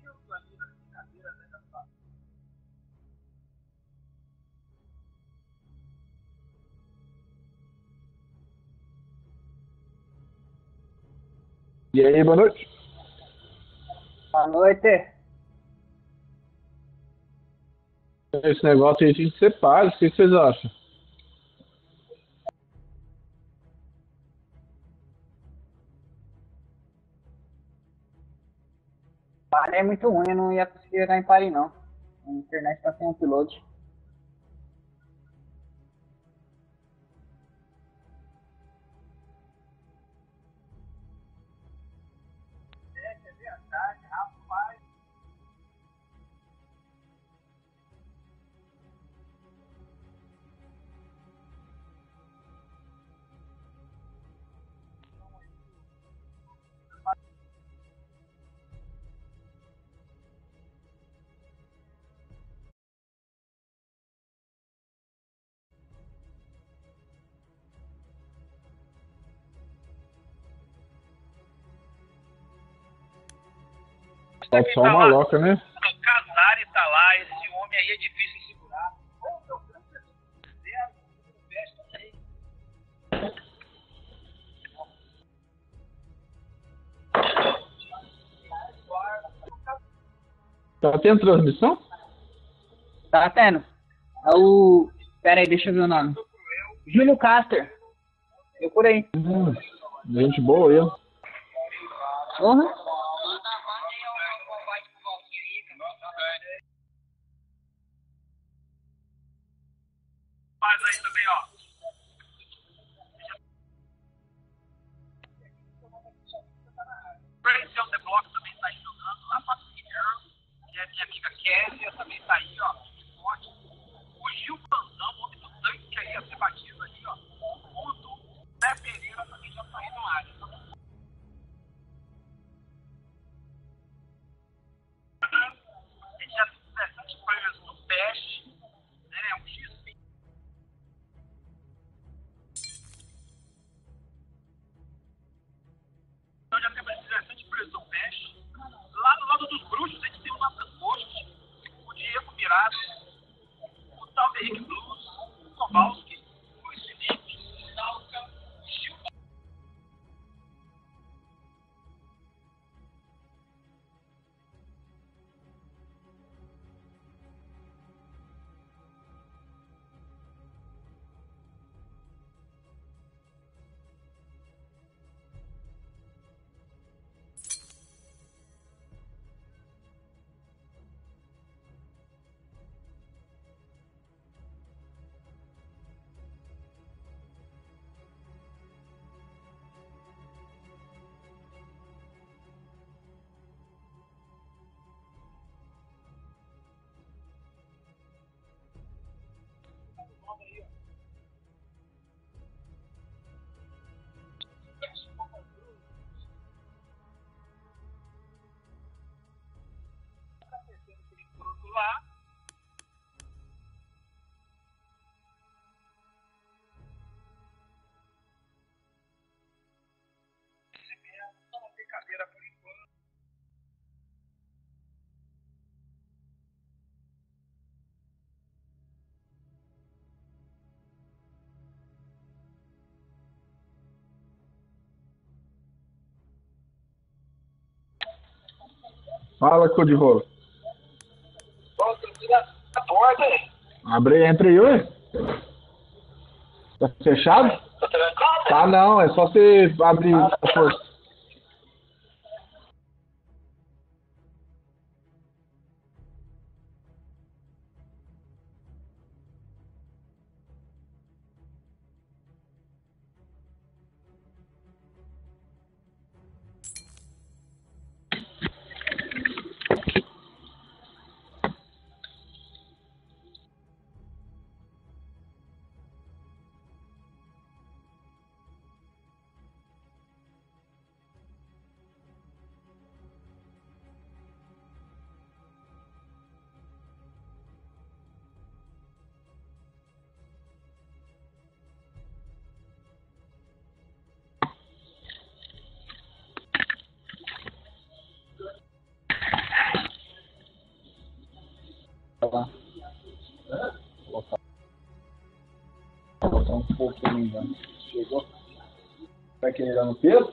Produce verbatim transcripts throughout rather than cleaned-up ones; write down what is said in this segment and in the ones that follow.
E aí, boa noite. Boa noite. Esse negócio aí tinha que ser pago, o que vocês acham? Parei é muito ruim, eu não ia conseguir jogar em Paris, não. A internet tá sem upload. Tá só uma louca, né? O Casares tá lá, esse homem aí é difícil de segurar. Tá tendo transmissão? Tá tendo. É o. Pera aí, deixa eu ver o nome. Júlio Caster. Eu por aí. Hum, gente boa, eu. Uhum. Faz aí também, ó. Crazy on the Block também tá aí jogando. A Patrícia, que é minha amiga Késia, também tá aí, ó. Forte. O Gil Panzão, o homem do tanque, que aí ia ser batido ali, ó. Ponto. Zé Pereira também já tá aí na área. A gente já tem dezessete players no Bash, né? Um X P. Então já temos dezessete players no Bash. Lá no lado dos bruxos, a gente tem o Nathan Ghost, o Diego Mirado, o Tal Henrique Blues, o Kowalski, o Luiz Felipe, o Dalca, o Gil. Lá. Só uma brincadeira por enquanto. Fala, cor de rolo. Nossa, tira a porta aí. Abre, entra aí, ué. Tá fechado? Tá trancado? Tá não, é só você abrir a força. Vou botar um pouco também já. Chegou. Vai querer dar no peso?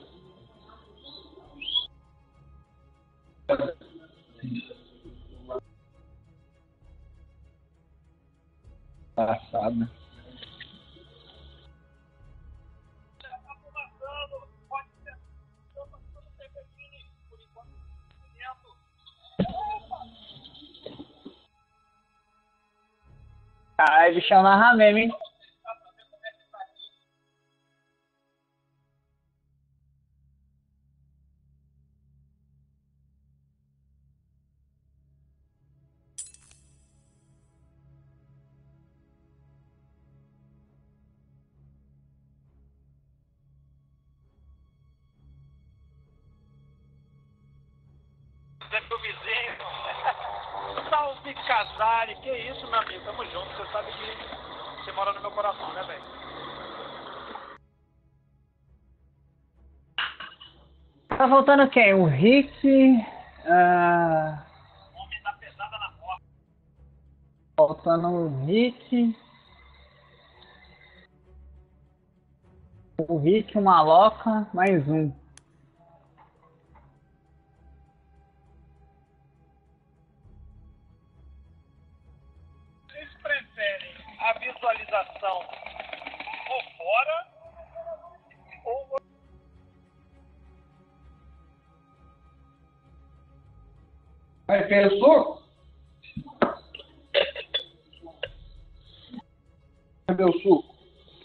Passado, né? Caralho, bichão narra mesmo, hein? Meu vizinho. Salve Casale. Que isso, meu amigo? Tamo junto. Você sabe que você mora no meu coração, né, velho? Tá faltando quem? O Rick. Ah, Homem da pesada na porta. faltando o Rick. O Rick, o Maloca, mais um. Vocês preferem a visualização por fora ou Aí, pensou? Cadê o suco?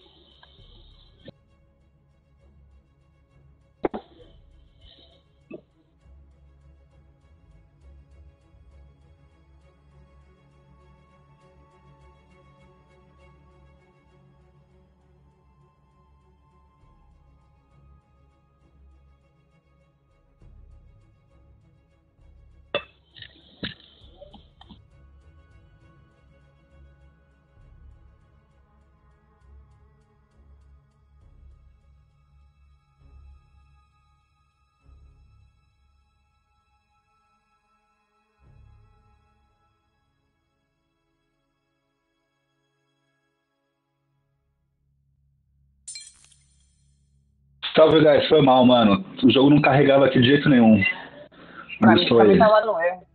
Salve, guys. Foi mal, mano. O jogo não carregava aqui de jeito nenhum. Pra Não mim sou também ele. tava no erro.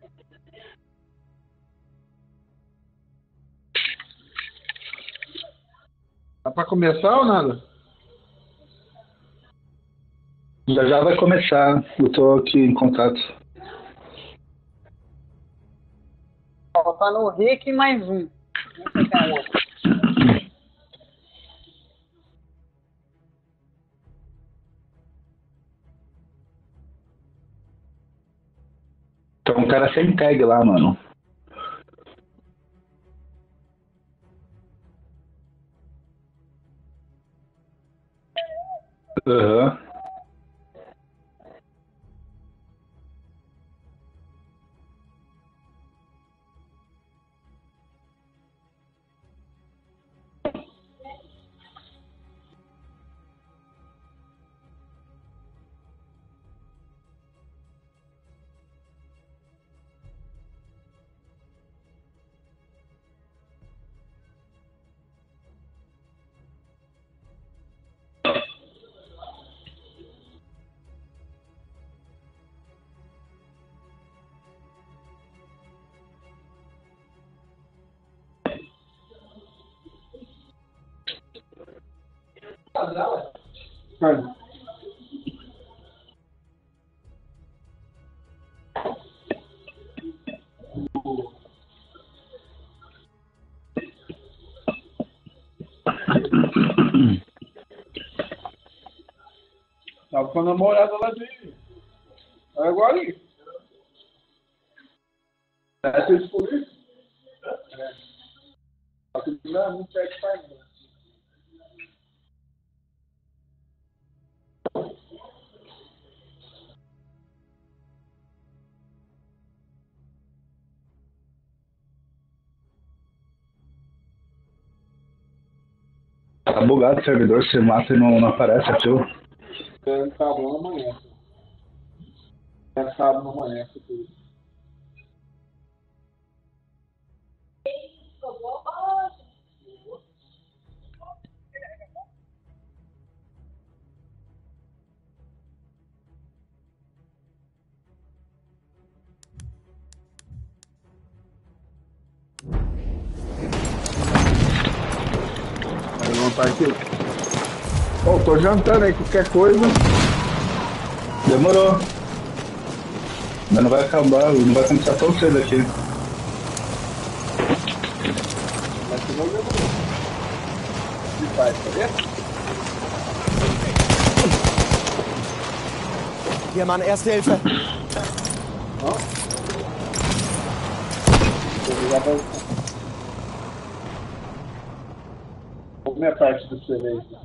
Dá pra começar ou nada? Já já vai começar. Eu tô aqui em contato. Faltando o Rick e mais um. Não sei quem é o outro. Tem um cara sem tag lá, mano. Aham. Mano. Tava com a namorada lá dele. É igual ali. É, você descobriu? É. Só que não é muito perto de pai. Tá bugado o servidor, você mata e não, não aparece aquilo. É sábado, não amanhece. É sábado, não amanhece. parceiro. Ô, oh, tô jantando aí, qualquer coisa. Demorou. Mas não vai acabar, não vai começar tão cedo aqui. Mas você não demorou. E faz, tá vendo? Hier, Mann, Erste Hilfe. Não? Como é a parte do silêncio?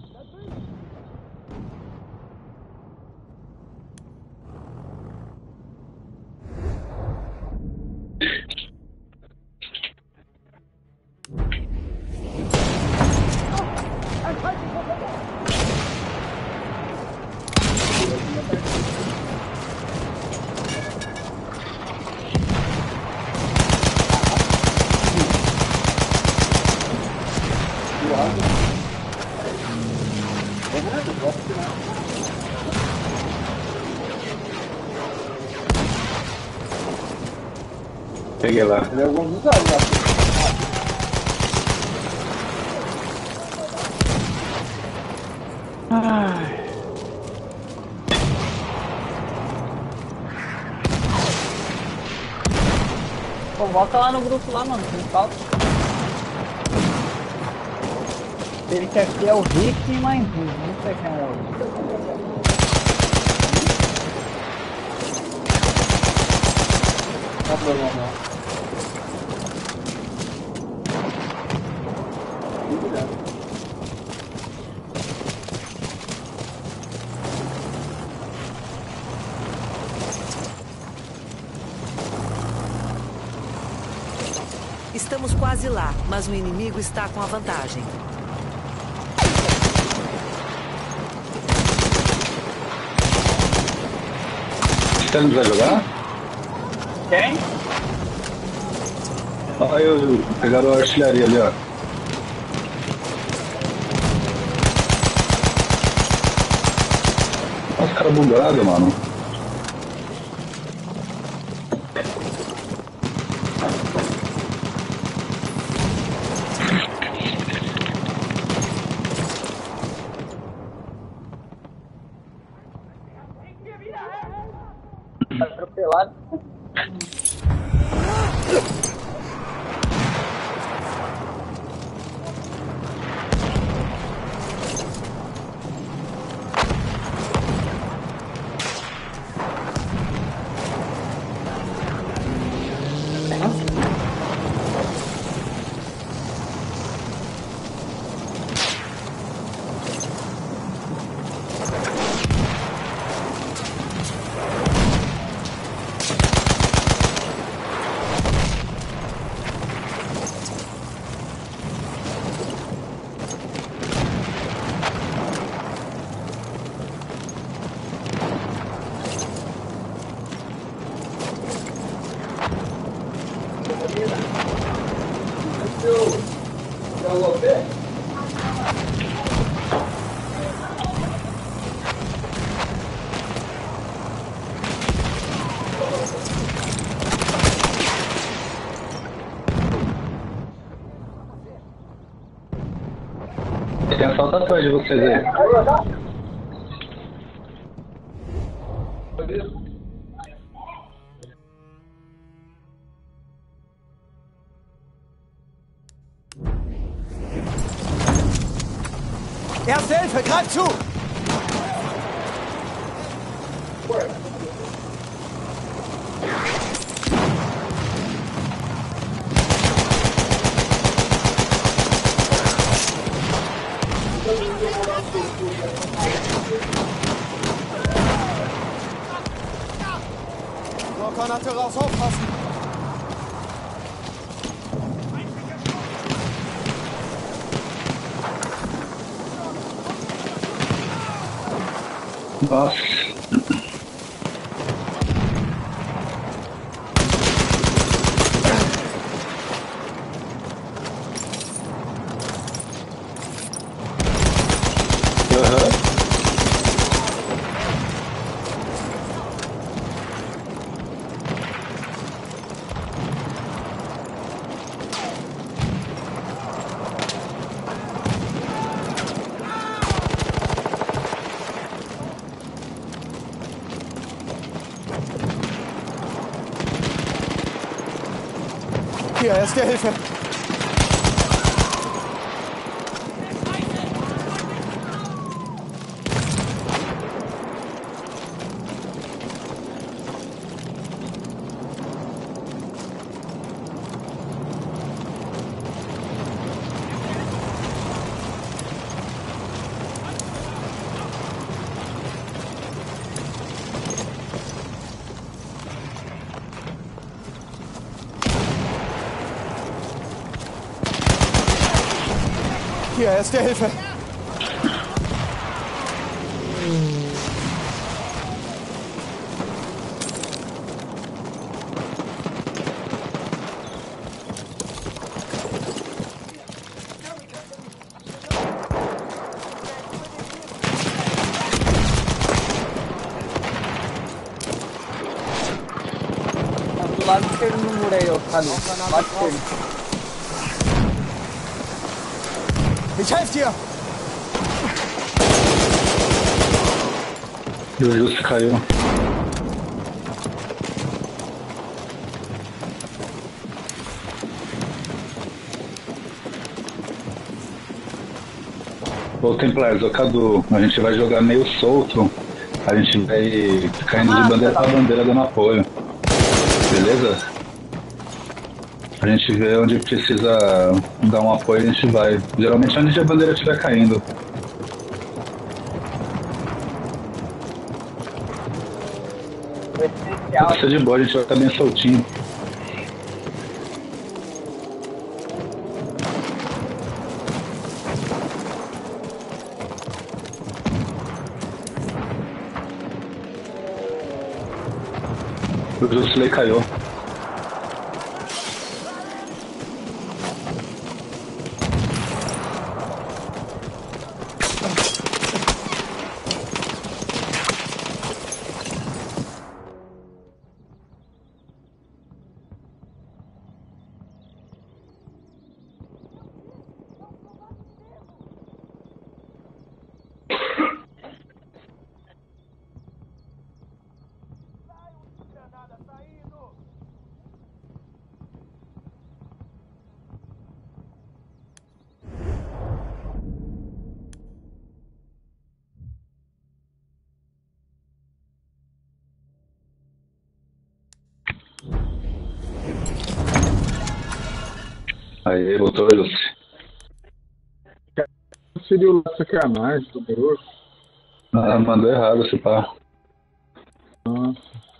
Peguei lá. Ele é algum lugar lá. Ai. Pô, volta lá no grupo lá, mano. Não falta. Ele quer ser o Rick e mais um. Não sei quem é o outro. Não tem problema não. Estamos quase lá, mas o inimigo está com a vantagem. Você não vai jogar? Quem? Olha eu pegaram a artilharia ali, ó. Olha os caras bugados, mano. Tá atropelado. Tem assalto atrás de vocês aí. Erste Hilfe, greif zu! Nur Granate raus, aufpassen! Nossa. Aham. Hier, erste Hilfe. Hier, erste Hilfe. Do lado esquerdo no muro aí, ó, Cadu. Do lado esquerdo. Ich helfe dir. E o Justo caiu. Ô Templares, ô Cadu, a gente vai jogar meio solto. A gente vai ficar indo de bandeira pra bandeira dando apoio. Beleza? A gente vê onde precisa dar um apoio, a gente vai. Geralmente onde a bandeira estiver caindo. Vai ser de boa, a gente vai estar bem soltinho. O Jusley caiu. Aí, voltou, Lúcio. Seria o sacanagem, poderoso. Ah, mandou errado esse pá. Nossa.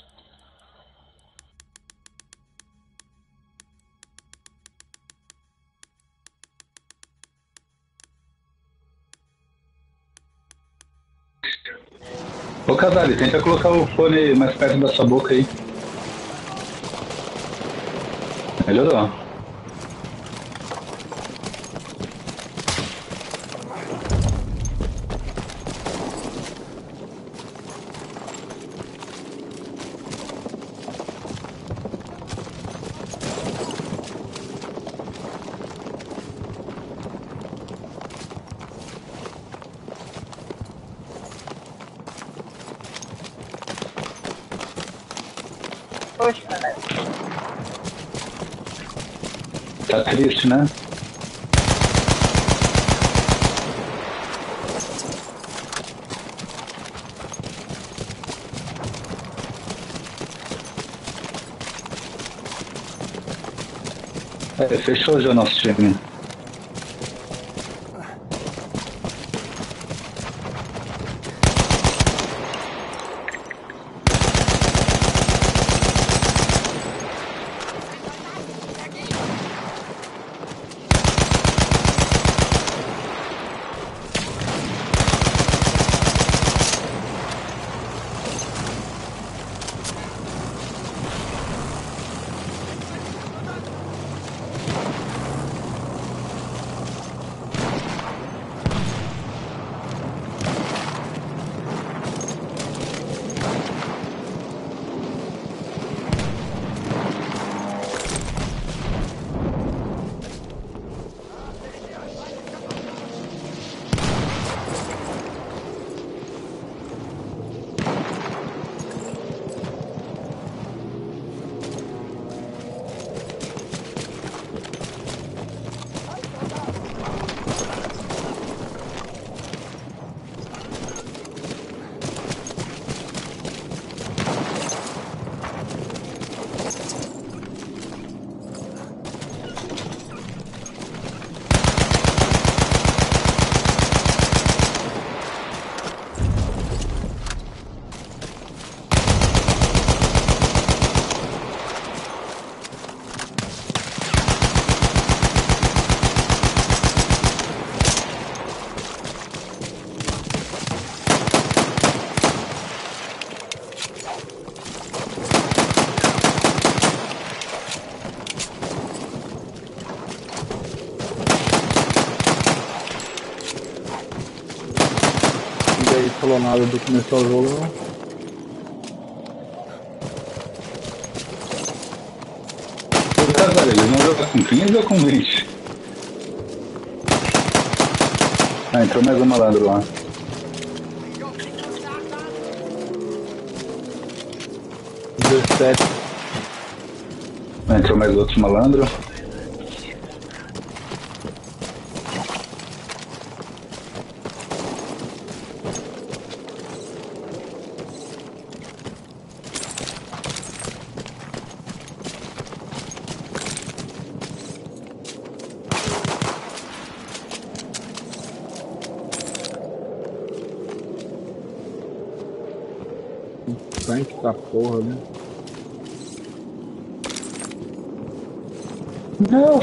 Ô Casale, tenta colocar o fone mais perto da sua boca aí. Melhorou. Poxa, cara. Tá triste, né? É, fechou já o nosso time. Ninguém falou nada do começo ao jogo, não. Caralho, eles vão jogar com quinze ou com vinte? Ah, entrou mais um malandro lá. dezessete. Ah, entrou mais outro malandro. Tanque da porra, né? Não!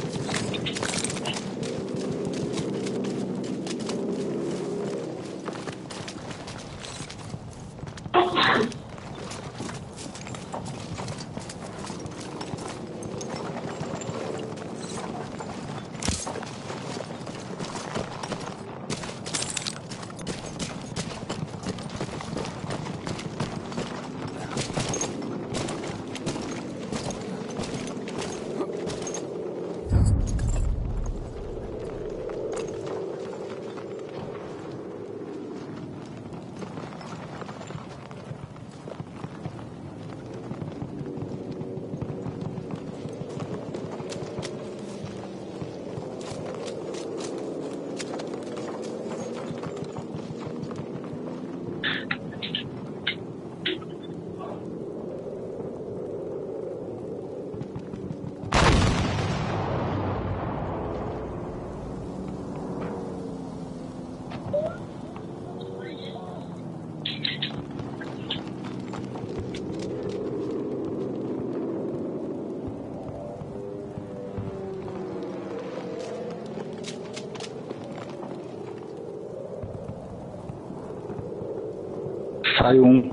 Sai um.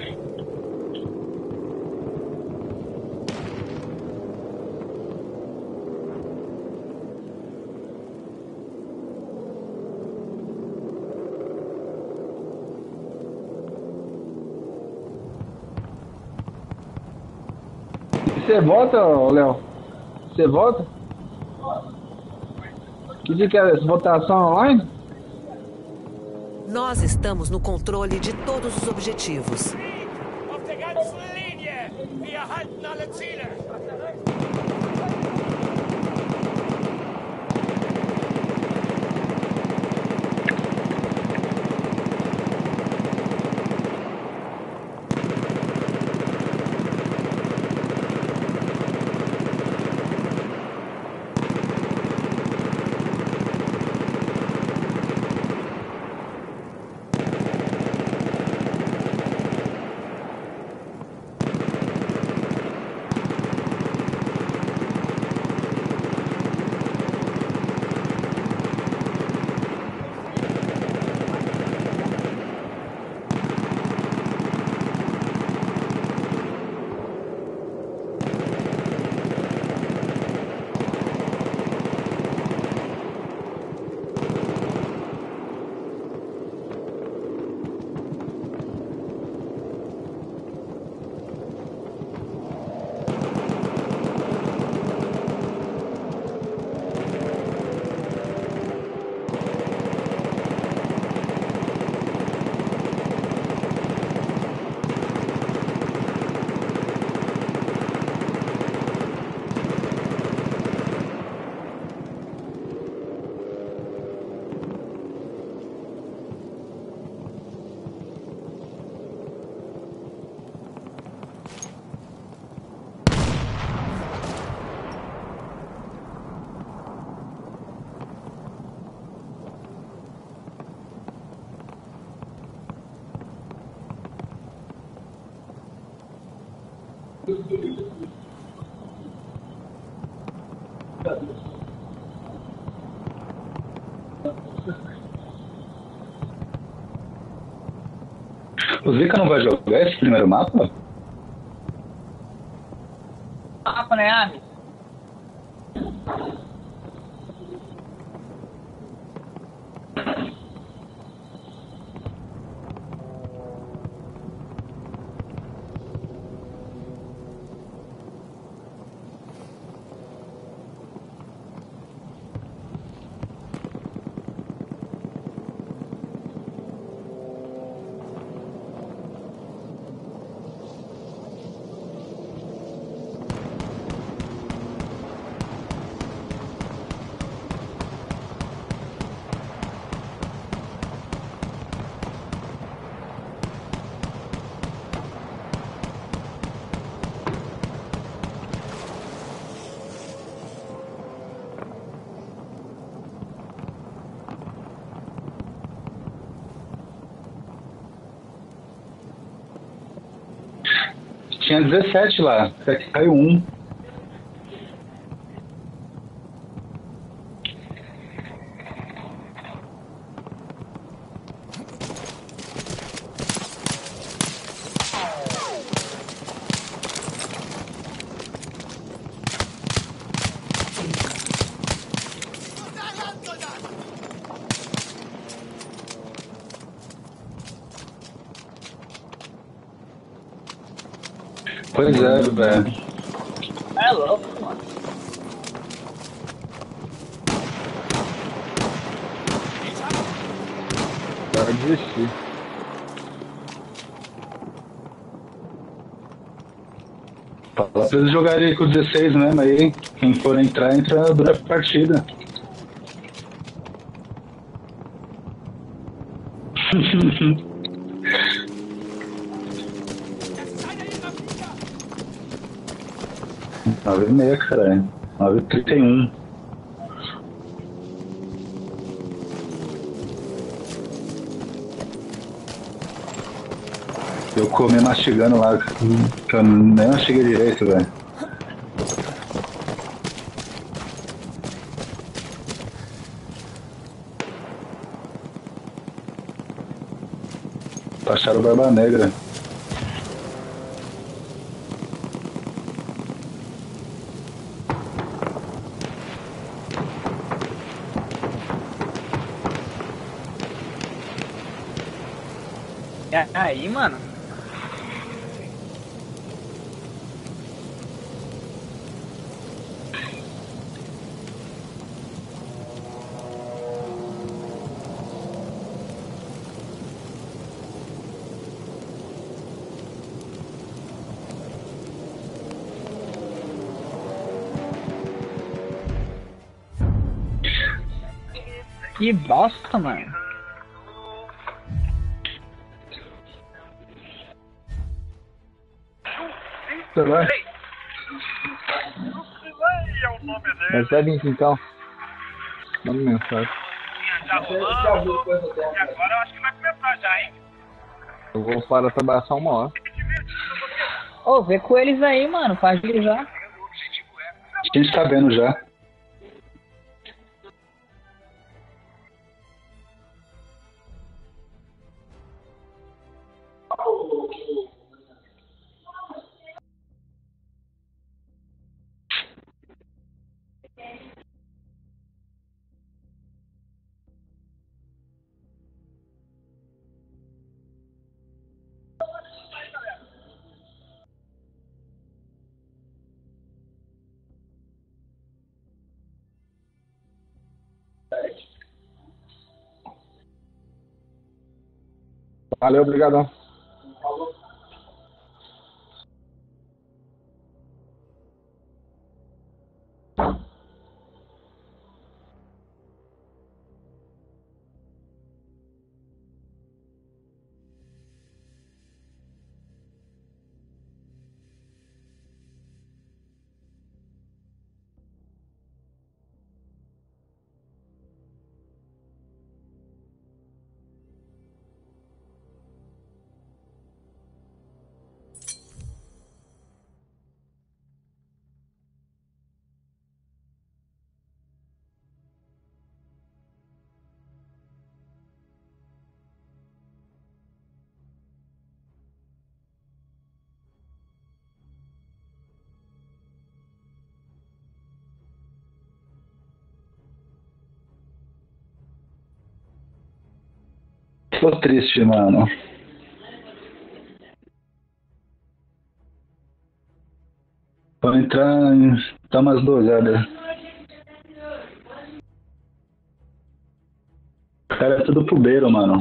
Você vota, Léo? Você vota? Que dia que é essa votação online? Nós estamos no controle de todos os objetivos. Auf der ganzen Linie! Wir halten alle Ziele! O Zika não vai jogar esse primeiro mapa? Mapa, né, Ami? tinha dezessete lá, até que caiu um. Pois é, velho. É louco, mano. Quero desistir. Fala pra eles jogarem com dezesseis mesmo aí. Quem for entrar, entra durante a partida. Nove e meia, caralho. Nove e trinta e um. Eu comi mastigando lá, que eu nem mastiguei direito, velho. Acharam Barba Negra. E aí, mano? Que bosta, mano. Você vai? Jusilei é o nome dele. Recebe em então. Manda mensagem. Já rolando. E agora eu acho que vai começar já, hein? Eu vou parar pra trabalhar só uma hora. Ô, vê com eles aí, mano, pra agilizar. A gente tá vendo já. Valeu, obrigadão. Tô triste, mano. Vou entrar e dar umas dosadas. Cara, é tudo pubeiro, mano.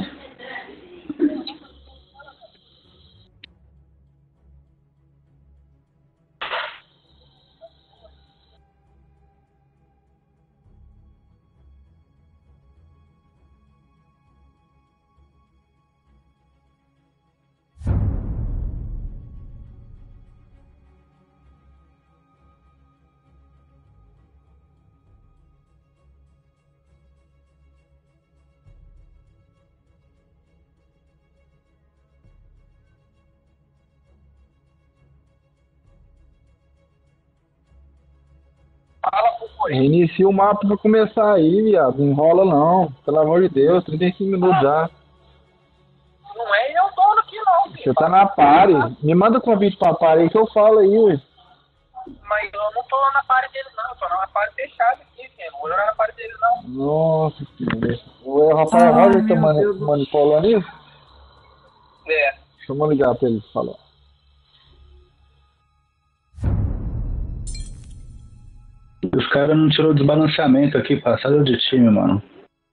Reinicia o mapa pra começar aí, viado. Não enrola não. Pelo amor de Deus, trinta e cinco minutos já. Não é eu dono aqui não, filho. Você tá na party. Me manda convite pra party aí que eu falo aí, ué. Mas eu não tô lá na parede dele não, eu tô na parede fechada aqui, filho. Não vou jogar na parede dele não. Nossa senhora. O Rafael Ai, Roger tá meu mani Deus do manipulando isso? É. Deixa eu ligar pra ele falar. Os caras não tirou o desbalanceamento aqui, passaram de time, mano.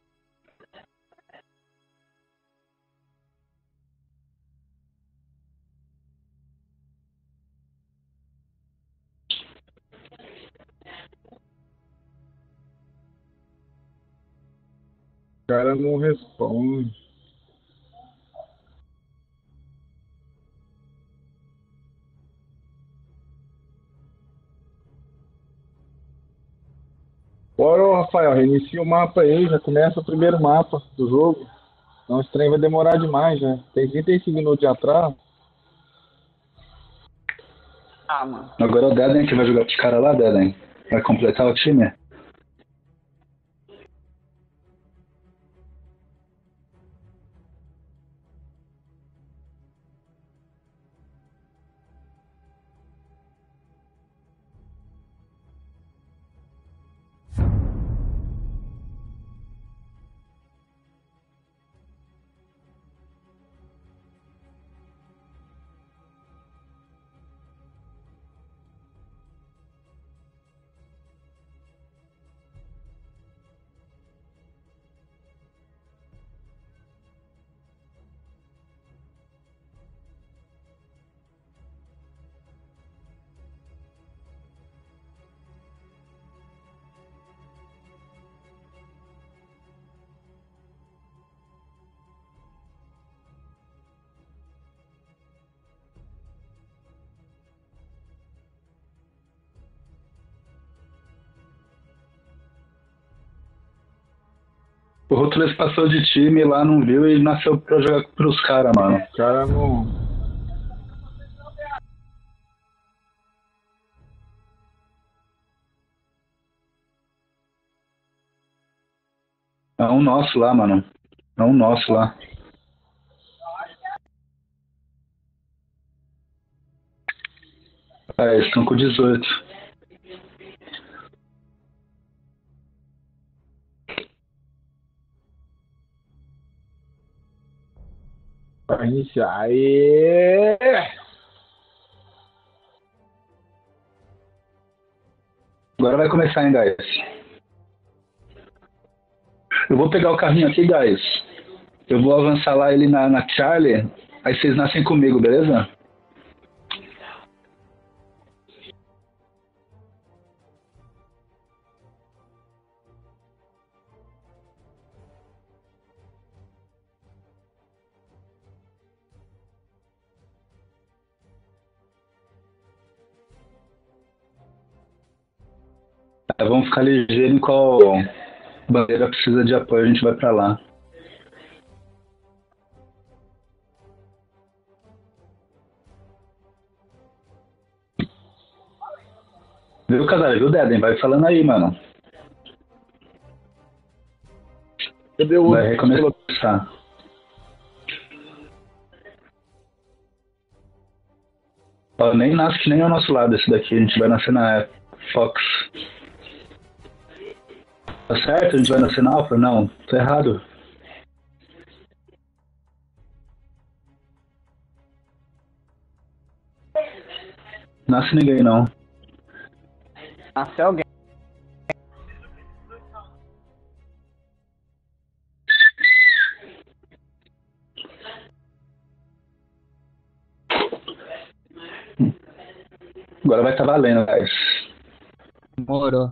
O cara não responde. Bora, ô, Rafael, reinicia o mapa aí, já começa o primeiro mapa do jogo. Senão esse trem vai demorar demais, né? Tem trinta e cinco minutos de atraso. Ah, mano. Agora é o Deden que vai jogar com os caras lá, Deden. Vai completar o time? O Ruthless passou de time lá, não viu e nasceu pra jogar pros caras, mano. O cara não. É um nosso lá, mano. É um nosso lá. É, eles estão com dezoito. Pra iniciar. Aê! Agora vai começar, hein, guys. Eu vou pegar o carrinho aqui, guys. Eu vou avançar lá ele na, na Charlie. Aí vocês nascem comigo, beleza? Tá, vamos ficar ligeiro em qual bandeira precisa de apoio, a gente vai pra lá. Viu, Casal? Viu, Deden? Vai falando aí, mano. Cadê o Vai recomeçar. Ó, nem nasce que nem ao nosso lado esse daqui. A gente vai nascer na Fox. Tá certo? A gente vai nascer na Alpha? Não, tá errado. Nasce ninguém, não. Nasceu alguém. Agora vai estar tá valendo, guys. Demorou.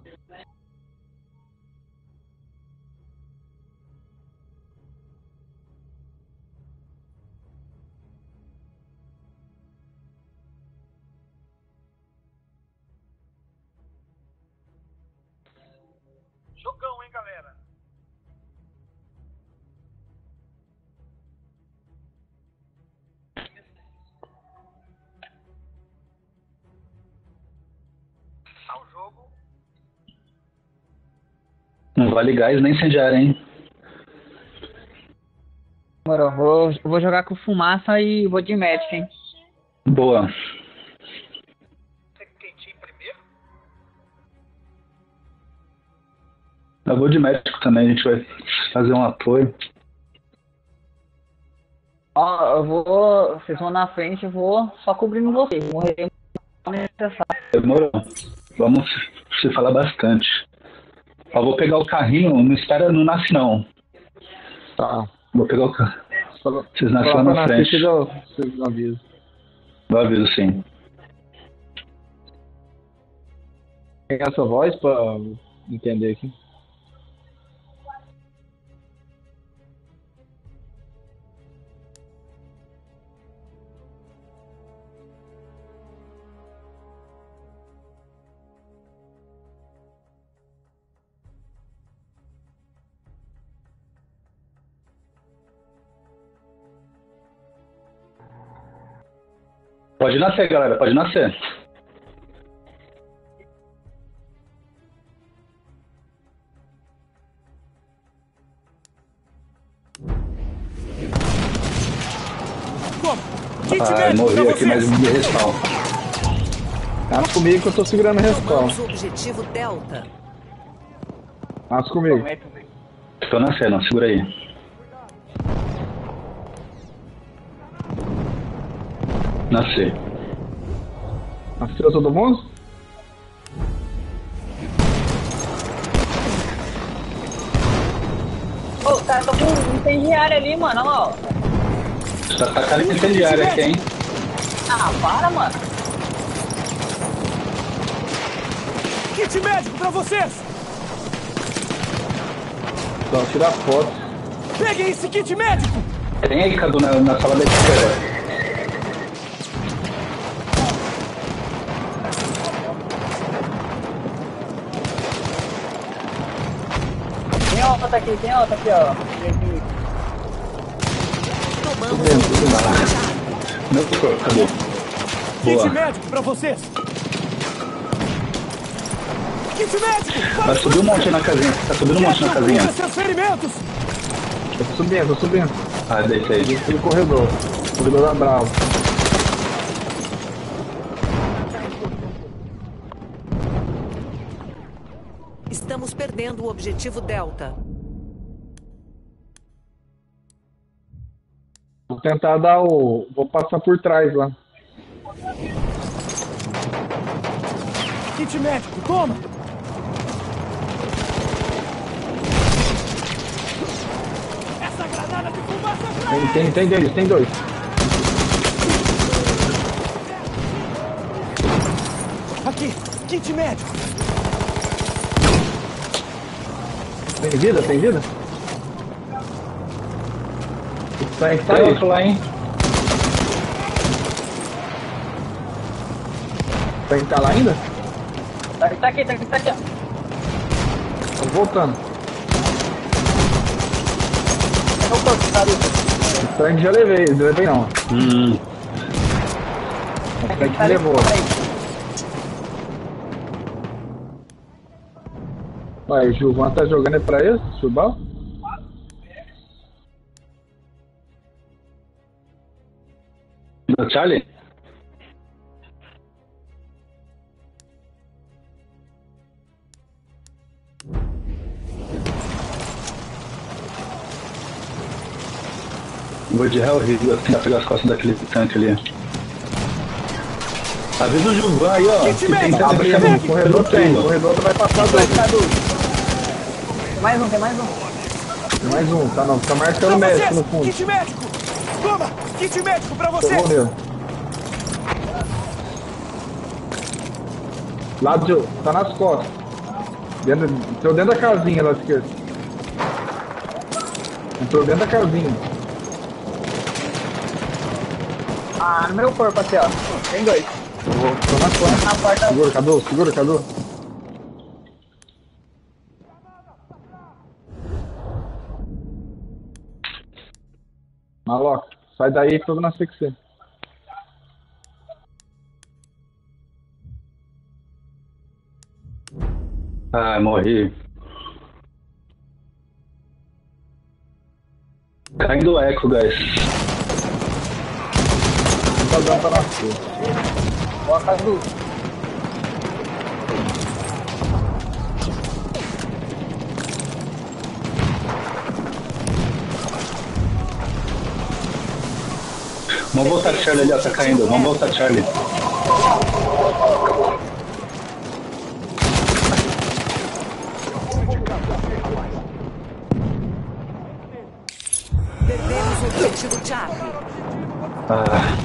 Jogão, hein, galera? Tá o jogo. vale gás nem incendiário, hein? Demorou. Vou, vou jogar com fumaça e vou de médico, hein? Boa. Quentinho primeiro. Eu vou de médico também, a gente vai fazer um apoio. Ó, eu vou. Vocês vão na frente, eu vou só cobrindo vocês. Morrer não é necessário. Demorou. Vamos se falar bastante. Ó, vou pegar o carrinho, não espera, não nasce não. Tá. Vou pegar o carro. Vocês nascem lá Fala na pra frente. nascer, eu, vocês avisam. Eu aviso sim. Pegar sua voz pra entender aqui. Pode nascer, galera, pode nascer. Kit Ah, médico pra morri aqui, mas vocês. me respawn. Nasce comigo que eu tô segurando o respawn. Tomamos o objetivo Delta. Nasce comigo. Tô nascendo, segura aí. Nasci. Nasceu todo mundo? Ô, os caras estão com um incendiário ali, mano. Olha lá, ó. Tá tacando incendiário aqui, hein? Ah, para, mano. Kit médico pra vocês. Só tirar foto. Peguem esse kit médico. Tem aí, Cadu, na, na sala da esquerda. Tem outra aqui, tem outra aqui, ó. Aqui. Tomamos o objetivo Charlie. Meu corpo, Cadu. Kit Boa. médico pra vocês. Kit médico. Vai subir um monte na casinha. Tá subindo um monte na casinha. Cura seus ferimentos. Tô subindo, tô subindo. Ah, deitei. Pelo corredor. Corredor da Bravo. Estamos perdendo o objetivo Delta. Vou tentar dar o. Vou passar por trás lá. Kit médico, toma. Essa granada de fumaça é pra Tem, tem, tem dois, tem dois. aqui. Kit médico. Tem vida? Tem vida? Tá, tá Tem aí. outro lá, hein? Tem que tá lá ainda? Tá, tá aqui, tá aqui, tá aqui, ó. Tô voltando. Eu tô, tá ali. O tanque já levei, não levei não. Hum. O tanque Tá ali, levou. peraí. Vai, o Gilvan tá jogando é pra esse, Chubal? Do Charlie? Vou de Hell Rio, eu tenho que pegar as costas daquele tanque ali. Avisa o Gilvan aí, ó. Que tem tanque Abre que aí, o corredor tem, o corredor vai passar dois. Tem mais um, tem mais um. Tem mais um, tá, não, tá Pra marcando médico no vocês. fundo. Kit médico. Toma. Kit médico pra vocês. Pegou mesmo. Lado de. Tá nas costas. Dentro, entrou dentro da casinha lá à esquerda. Entrou dentro da casinha. Ah, no meu corpo aqui, ó. Tem dois. Eu vou, tô nas costas. Na porta. Segura, Cadu, segura, Cadu. Maloca, sai daí que eu vou nascer com você. Ah, morri. Caindo o eco, guys. Não tá dando pra nascer. Boa, Cadu. Vamos voltar, Charlie, ali, ó, tá caindo. Vamos voltar, Charlie. Perdemos o objetivo Charlie. Ah,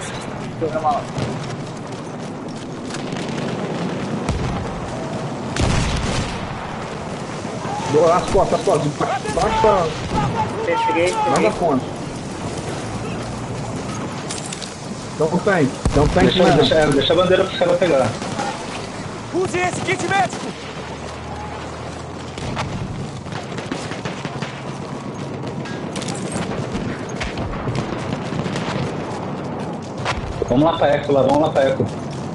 Boa, as costas, as costas. Baixo pra... Cheguei, Mais cheguei. a ponte. Então um tanque. Então um tanque deixa, na... deixa, é, deixa a bandeira pros caras pegar. Use esse kit médico! Vamos lá pra Eco, lá, vamos lá pra Eco.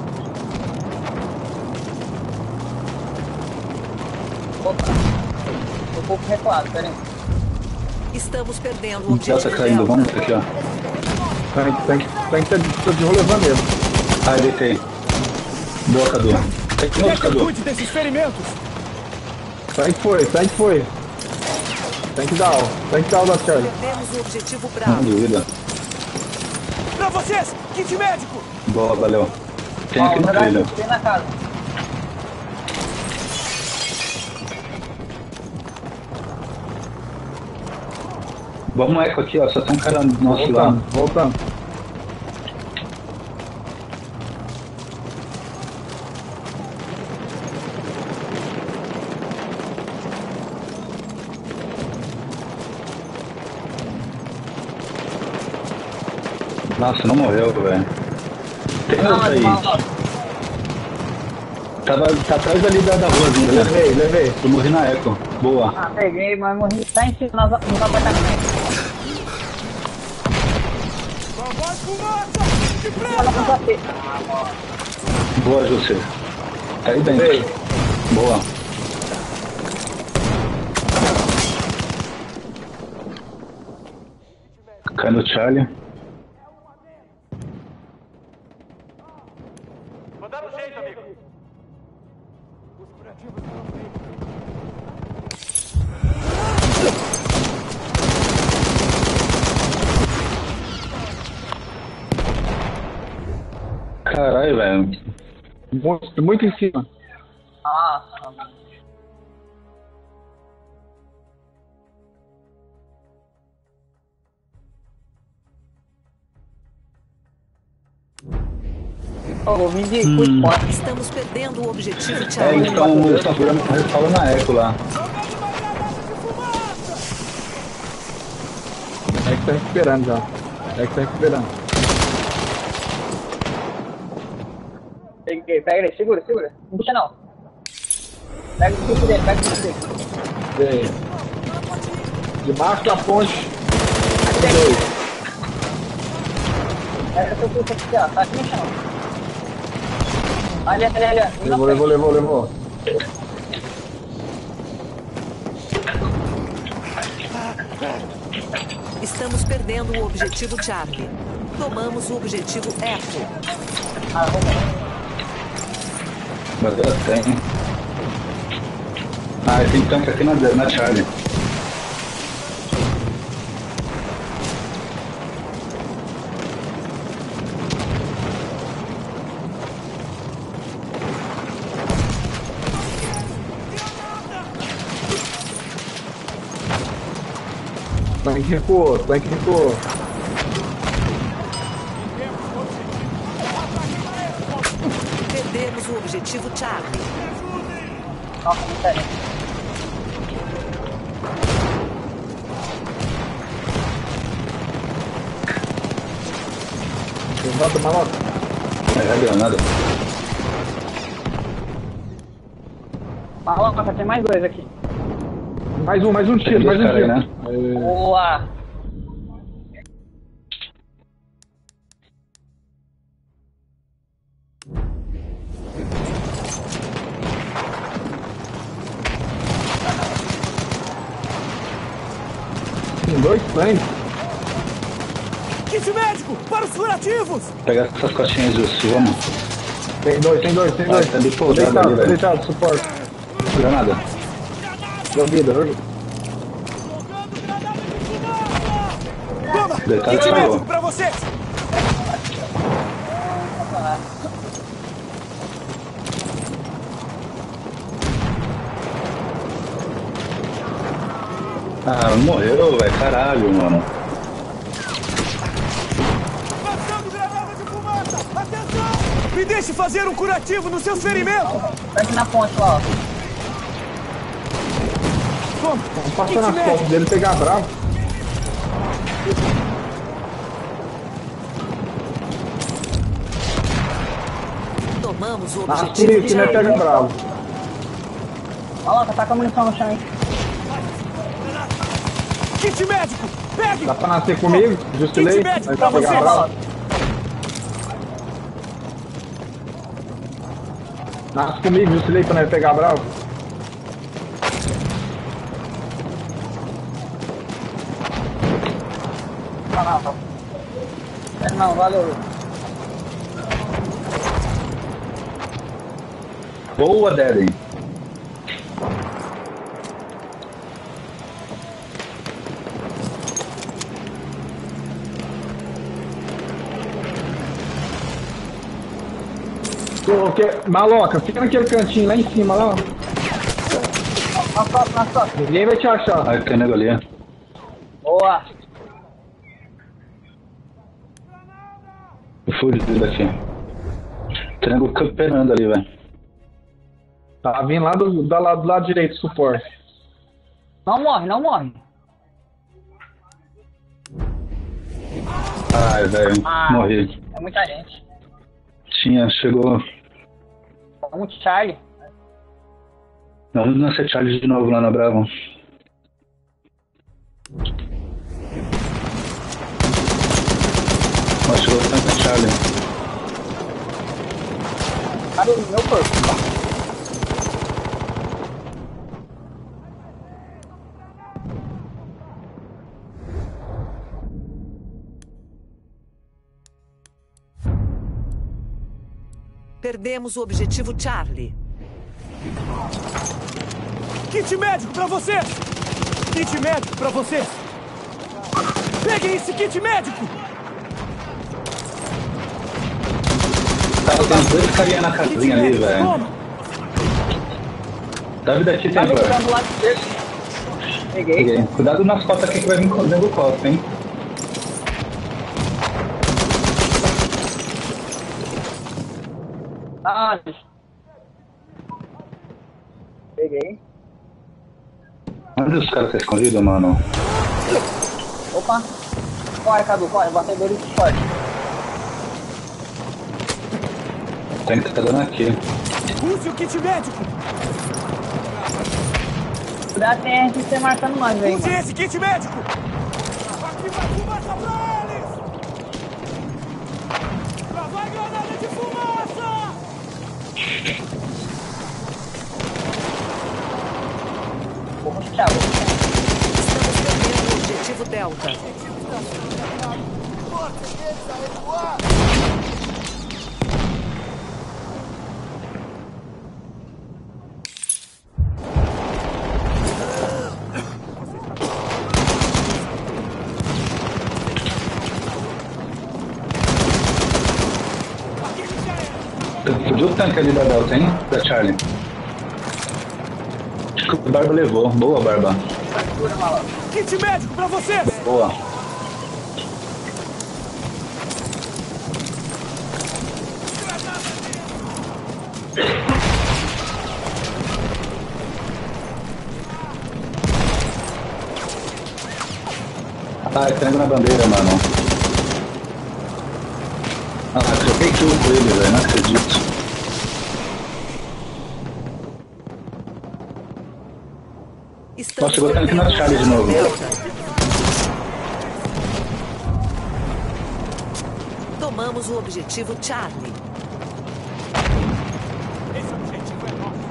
Opa. Tô um pouco recuado, pera aí. Estamos perdendo o Já objetivo tá caindo, Delta. vamos aqui, ó. Tanque, tanque, tanque tá de, tá de rolezão mesmo. Ah, deitei. Boa, Cadu. Tem que Quer outro, que eu Cadu. cuide desses ferimentos? Tanque foi, tanque foi. Tanque down, tanque down da Charlie. Perdemos o objetivo Não Bravo. duvida. Pra vocês, kit médico! Boa, valeu. Tem Ó, aqui no jogar trilho. aqui, tem na casa. Vamos Eco aqui, ó. Só tem um cara do nosso lado. Voltando, voltando. Nossa, não morreu, velho. Tem Não, outro aí. não, não. Tava, tá atrás ali da, da rua, assim, galera. Levei, levei. Eu morri na Eco. Boa. Ah, peguei, mas morri. Tá em cima nos, nos apartamentos. Vovó fumaça! De Fala pressa! com você. Boa, José. Tá aí dentro. Levei. Boa. Cai no Charlie. Vou dar um jeito, amigo. Os curativos estão feitos. Caralho, velho. Muito, muito em cima. Nossa. Ô, vou vir de hum. fora. Estamos perdendo o objetivo É, Charlie. eles estão estão falando na Eco lá. É que tá recuperando já. É que tá recuperando. Peguei, pega ele, segura, segura. Não puxa não. Pega o kit dele, pega o kit dele. Levei. Debaixo da ponte. Aqui, aqui. Pega o seu kit aqui, ó. Tá aqui no chão. Ali, ali, ali. ali. Levou, levou, levou, levou. Estamos perdendo o objetivo Charlie. Tomamos o objetivo Echo. Ah, vamos. Bandeira tem. Ah, tem tanque aqui na, na Charlie. Tanque recuou, tanque recuou. Perdemos o objetivo Charlie. Nossa, não sério. Levanta, maloca. É, é granada. Maloca, tem mais dois aqui. Mais um, mais um Tem tiro, dois mais um caras aí, tiro. né? É, Boa. dois tanques. Kit médico, para os curativos! Pega essas costinhas disso, vamos. Tem dois, tem dois, tem Vai, dois. tá de Tô pousada deitado, ali, tô velho. deitado, suporte. Granada. Deu vida, viu? Toma! Deitado Kit caiu. médico pra vocês! Ah, morreu, velho. Caralho, mano. Passando granada de fumaça! Atenção! Me deixe fazer um curativo nos seus ferimentos! Tá aqui na ponte lá, ó. Toma! Vamos passar Kit nas médico! costas dele pegar bravo. Tomamos o Nas objetivo comigo que não é Charlie. pega bravo. Olha lá, tá com a munição no chão, hein? Kit médico! Pegue! Dá pra nascer comigo? Justilei? Kit médico Mas pra pra pegar você. bravo. Nasce comigo, justilei pra nós pegar bravo. Não, não, não. É, não, valeu. Boa, Deden. Coloquei... Maloca, fica naquele cantinho lá em cima, lá. Nas costas, nas costas. Ninguém vai te achar. Ai, tem nego ali. Boa. Eu fugi daqui. Tem nego camperando ali, velho. Tá vindo lá do, da, lá do lado direito, suporte. Não morre, não morre. Ai, velho. Ah. Morri. É muita gente. Tinha, chegou. É muito Charlie. Vamos nascer Charlie de novo lá na Bravo. Ó, chegou tanto Charlie. Cadê o meu corpo? Perdemos o objetivo Charlie. Kit médico pra vocês! Kit médico pra vocês! Peguem esse kit médico! Tá, tem dois carinha na Kit casinha ali, médico, velho. Toma. Davi daqui tem, Tá me velho. jogando do lado esquerdo. Peguei. Peguei. Cuidado nas costas aqui que vai vir dentro do costa, hein? Ah, peguei. Onde os caras estão escondidos, mano? Opa. Corre, Cadu, corre. Batedores de forte. Tem que estar dando aqui. Use o kit médico! Cuidado, tem R P C marcando nós aí, Use mano. esse kit médico! Aqui vai fumaça pra eles! Lá vai granada de fumaça! Vou puxar, vou puxar. Estamos perdendo o objetivo Delta. Fugiu o tanque ali da Delta, hein? Da Charlie. Acho que o Barba levou. Boa, Barba. Segura, maluco. Kit médico pra vocês! Boa. Ah, tem nego na bandeira, mano. Ah, troquei kill com ele, velho. Não acredito. Estamos Nossa, chegou o tanque na perdendo o Charlie de novo. objetivo Delta. Tomamos o objetivo Charlie. Esse objetivo é nosso!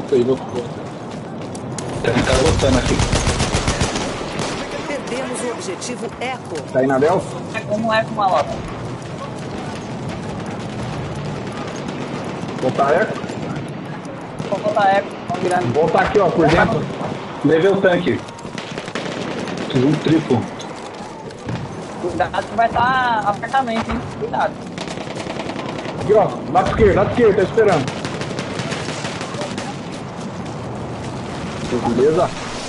voltei, voltei. Tem que estar voltando aqui. Perdemos o objetivo Eco. Tá aí na Delta? Como é com uma loja? Voltar eco? Vou botar eco, vamos virar. Voltar aqui, ó, por dentro. Levei o tanque. Fiz um triplo. Cuidado que vai estar apartamento, hein? Cuidado. Aqui, ó, lado esquerdo, lado esquerdo, tá esperando. Beleza?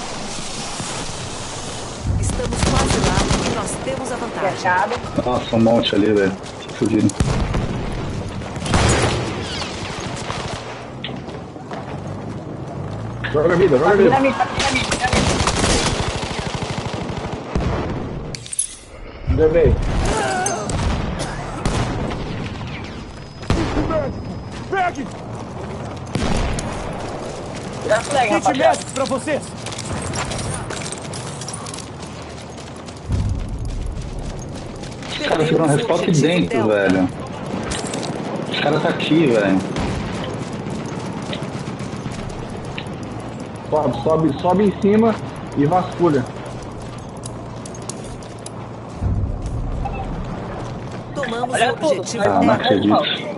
Estamos quase lá e nós temos a vantagem. Fechado. Nossa, um monte ali, velho. Fudido. Joga a vida, joga a vida. Dinamite, dinamite, dinamite. Levei. Pegue! Já flag, Kit rapaziada. médico pra vocês! Os caras ficam no respawn aqui dentro, velho. Os caras tá aqui, velho. Sobe, sobe, sobe em cima e vasculha. Tomamos Olha o tudo. objetivo Ah, não Eco. acredito.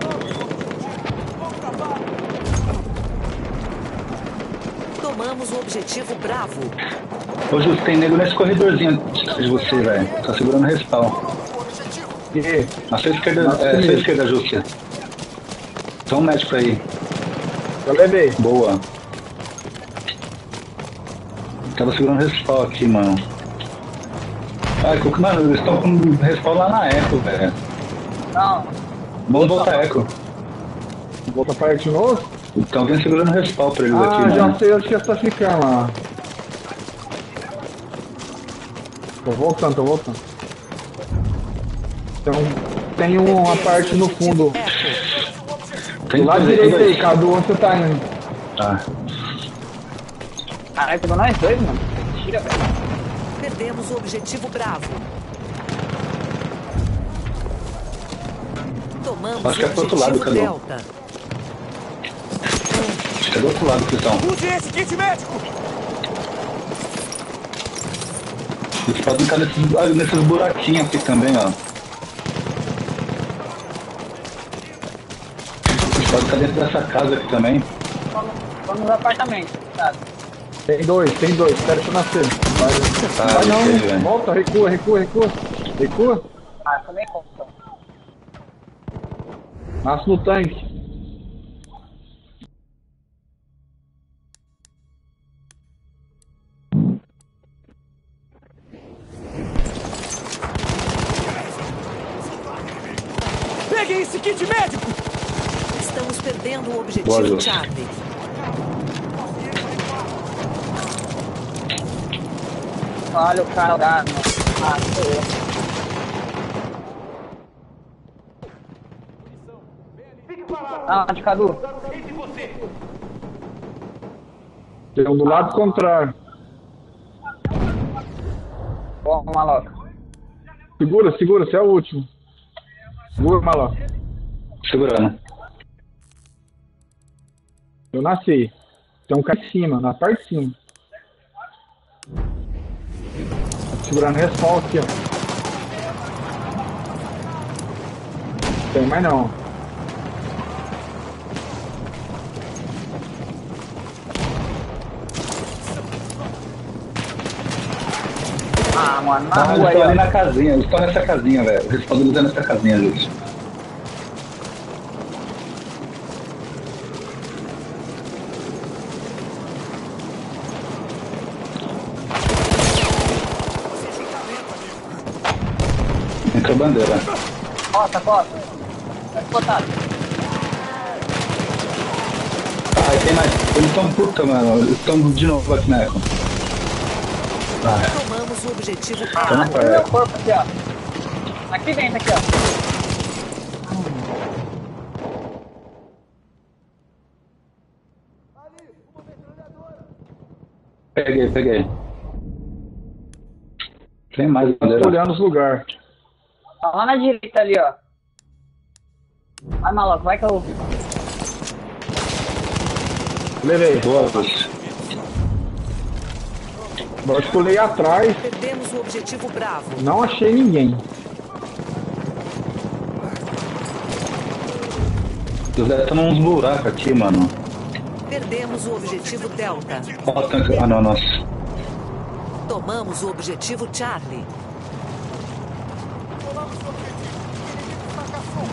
Tomamos o objetivo Bravo. Ô, Justo, tem nego nesse corredorzinho de você, velho. Tá segurando o respawn. E Na sua esquerda, Nossa, é, sua comigo. esquerda, Justo. Tem um médico aí. eu levei. Boa. Tava segurando o respawn aqui, mano. Ai, Cuca, mano, eles estão com respawn lá na Eco, velho. Não, Vamos voltar a Eco. Volta pra de novo? Então vem segurando o respawn pra eles Ah, aqui, já mano. sei onde que tá ficando lá. Tô voltando, tô voltando. Então, tem uma parte no fundo. Tem Do lado dois, direito tem aí, dois. Cadu, onde você tá indo? Tá. caralho, pegou nós dois, mano. Tira, velho. Perdemos o objetivo Bravo. Tomamos Acho que é o pro outro lado, objetivo Cadu. Delta. Acho que é do outro lado que estão. Use esse kit médico! Eles podem estar nesses, ah, nesses buraquinhos aqui também, ó. Eles podem estar dentro dessa casa aqui também. Vamos, vamos nos apartamentos, cuidado. Tem dois, tem dois, espera que eu nascer. Vai, Tá, vai não, ok, velho. volta, recua, recua, recua. Recua, Ah, também conta. nasce no tanque. Peguem esse kit médico! Estamos perdendo o Boa, objetivo Jô. Charlie. Olha o cara lá, mano. Ah, sou eu. Ah, de Cadu. Tem um do lado contrário. Ó, maloca. Segura, segura, você é o último. Segura, maloca. Segurando. Eu nasci. Tem um cara em cima, na parte de cima. Segurando respawn aqui, ó. Tem mais não. Ah, mano, na Ah, rua eles aí, estão ali ó. na casinha, eles estão nessa casinha, velho. Eles podem usar nessa casinha, gente. Entrou bandeira. Costa, costa. Tá explotado. Ai, tem mais. Eles estão puta, mano. Eles estão de novo aqui na Eco. Ah, Tomamos o objetivo tá na Eco. Olha o meu praia. corpo aqui, ó. Aqui dentro, aqui, ó. Peguei, peguei. Tem mais Tô bandeira. olhando os lugares. Tá lá na direita ali, ó. Vai, maluco, vai que eu... Levei. Boa, Lúcio. Eu pulei atrás, Perdemos o objetivo Bravo. não achei ninguém. Os deve estar uns buracos aqui, mano. Perdemos o objetivo Delta. Ó, tanque. Ah, não, nossa. Tomamos o objetivo Charlie. Colamos o objetivo. Inimigo fracassou.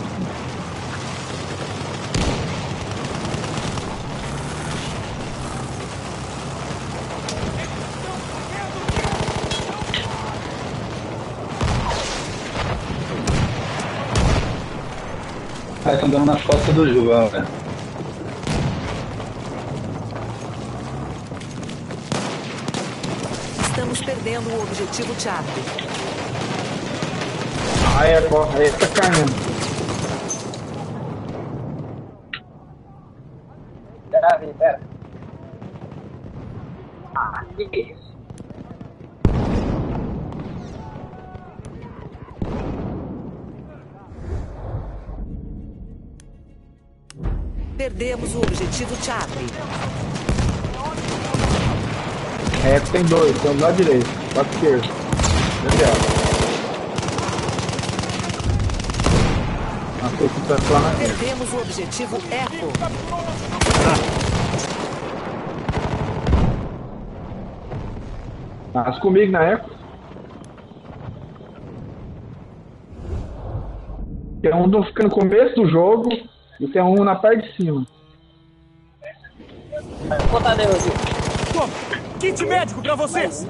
Ah, estão dando nas costas do Gilvão, velho. Estamos perdendo o objetivo Charlie. Ah, é, ó, aí tá caindo. Pera, Vi, pera. Ah, que que é isso? Perdemos o objetivo Charlie. É, tem dois, tem um do lado direito, do lado esquerdo. Entendeu? Ah, foi que tá lá na frente. Perdemos o objetivo Echo. Mas comigo na Eco. Tem um do, fica no começo do jogo e tem um na parte de cima. Vou botar Deus aqui. Toma! Kit médico pra vocês!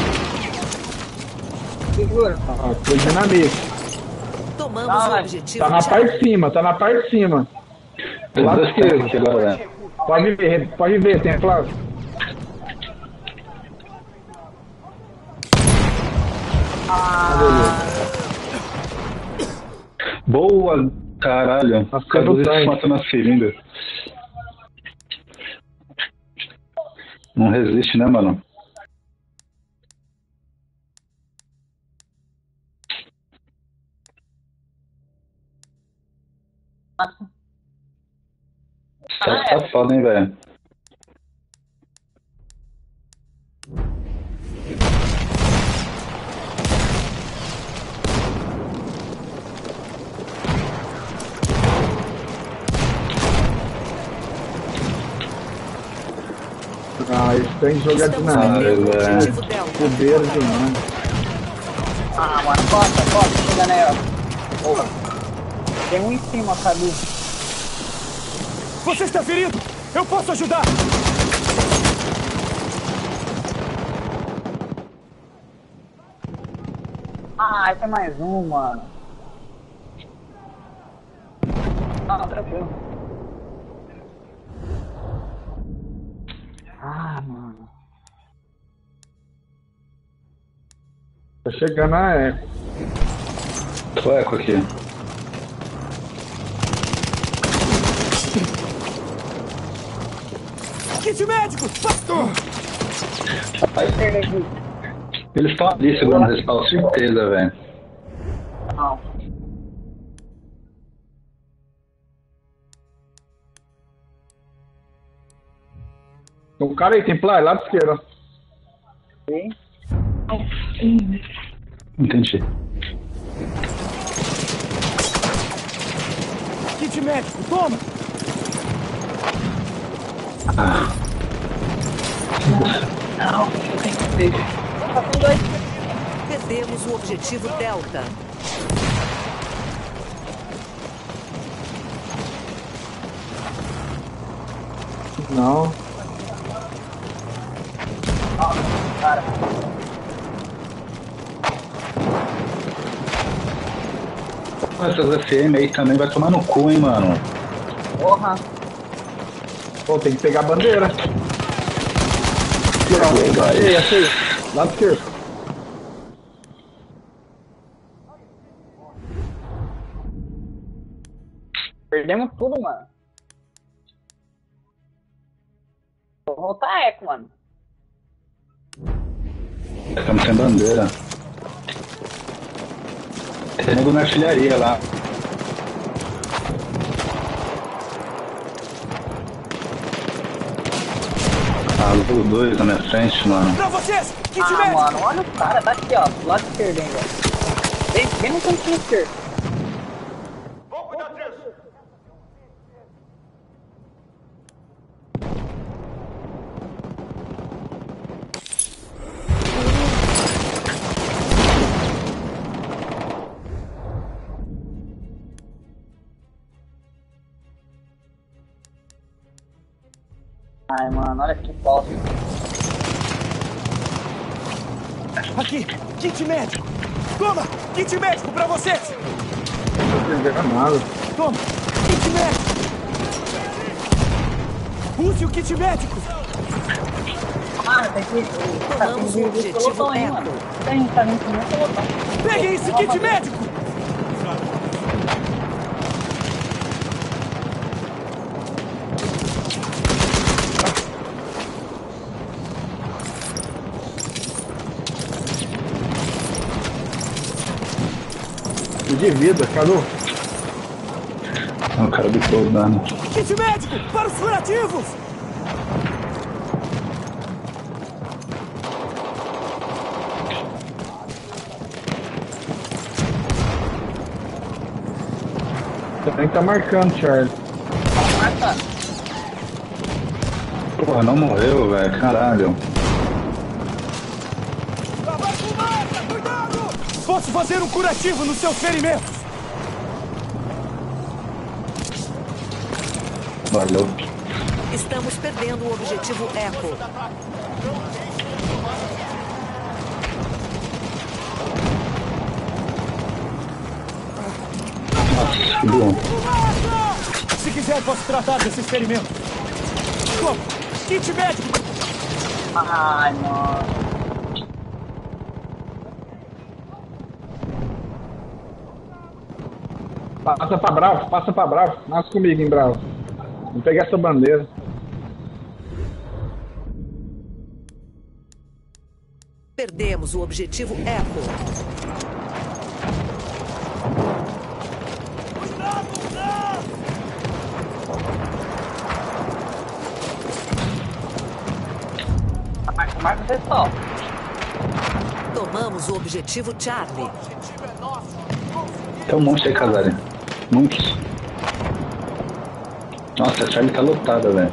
Segura. Ah, foi dinamite. Tomamos Ah, o vai. objetivo Tá na Charlie. parte de cima, tá na parte de cima. Do lado Dois esquerdo. tanques agora, velho. Pode ver, pode ver, tem Flávio. Boa, caralho. Nossa, Cadê do os tanque. matando a seringa? Não resiste, né, mano? Tá, tá foda, hein, velho? Ah, eles têm que jogar Estamos dinamite. perdendo o velho. objetivo Delta. Poder demais. Ah, mano, costa, costa, chega nela. Boa. Tem um em cima, Cadu. Você está ferido! Eu posso ajudar! Ah, tem mais um, mano. Ah, tranquilo. Ah, mano. Tá chegando a Eco. Só eco aqui. Kit médico! Pega aqui. Eles estão ali segurando a respawn, certeza, velho. Não. Tem um cara aí, Templar, lá da esquerda. Sim. Entendi. Kit médico, toma! Não, eu tenho que ver. Só tem dois. Perdemos o objetivo Delta. Não. Cara, Essas F M aí também vai tomar no cu, hein, mano. porra. Pô, tem que pegar a bandeira. Achei, achei. Lá do esquerdo. Perdemos tudo, mano. Vou voltar a Eco, mano. Estamos sem bandeira. Tem nego na artilharia lá. Ah, level dois na minha frente, mano. Pra vocês! Kit Ah, médico! mano, olha o cara, tá aqui, ó, do lado esquerdo ainda. Bem, bem no cantinho esquerdo. Vamos cuidar disso. Ai, mano, olha que bosta. Aqui! Kit médico! Toma! Kit médico pra vocês! Não tô entendendo nada. Toma! Kit médico! Use o kit médico! Ah, tem que... Tá, Tomamos tem o que- objetivo pelotão aí, Eco. mano. Tem, tá vindo com o meu pelotão. Peguem esse kit médico! E de vida, cadê? Ah, o cara bitou o dano. Kit médico! Para os curativos! Também tá marcando, Charlie. Marca. Porra, não morreu, velho. Caralho. Lá vai fumaça! Cuidado! Posso fazer um curativo nos seus ferimentos! Valeu. Estamos perdendo o objetivo Eco. Nossa, que bom. Se quiser, posso tratar desse experimento. Toma! Kit médico! Ai, mano. Passa pra Bravo, passa pra Bravo. Nasce comigo em Bravo. Vou pegar essa bandeira. Perdemos o objetivo Eco. Marca, marca o pessoal. Tomamos o objetivo Charlie. Tem um monte aí, Casares. Muitos. Nossa, a Charlie tá lotada, velho.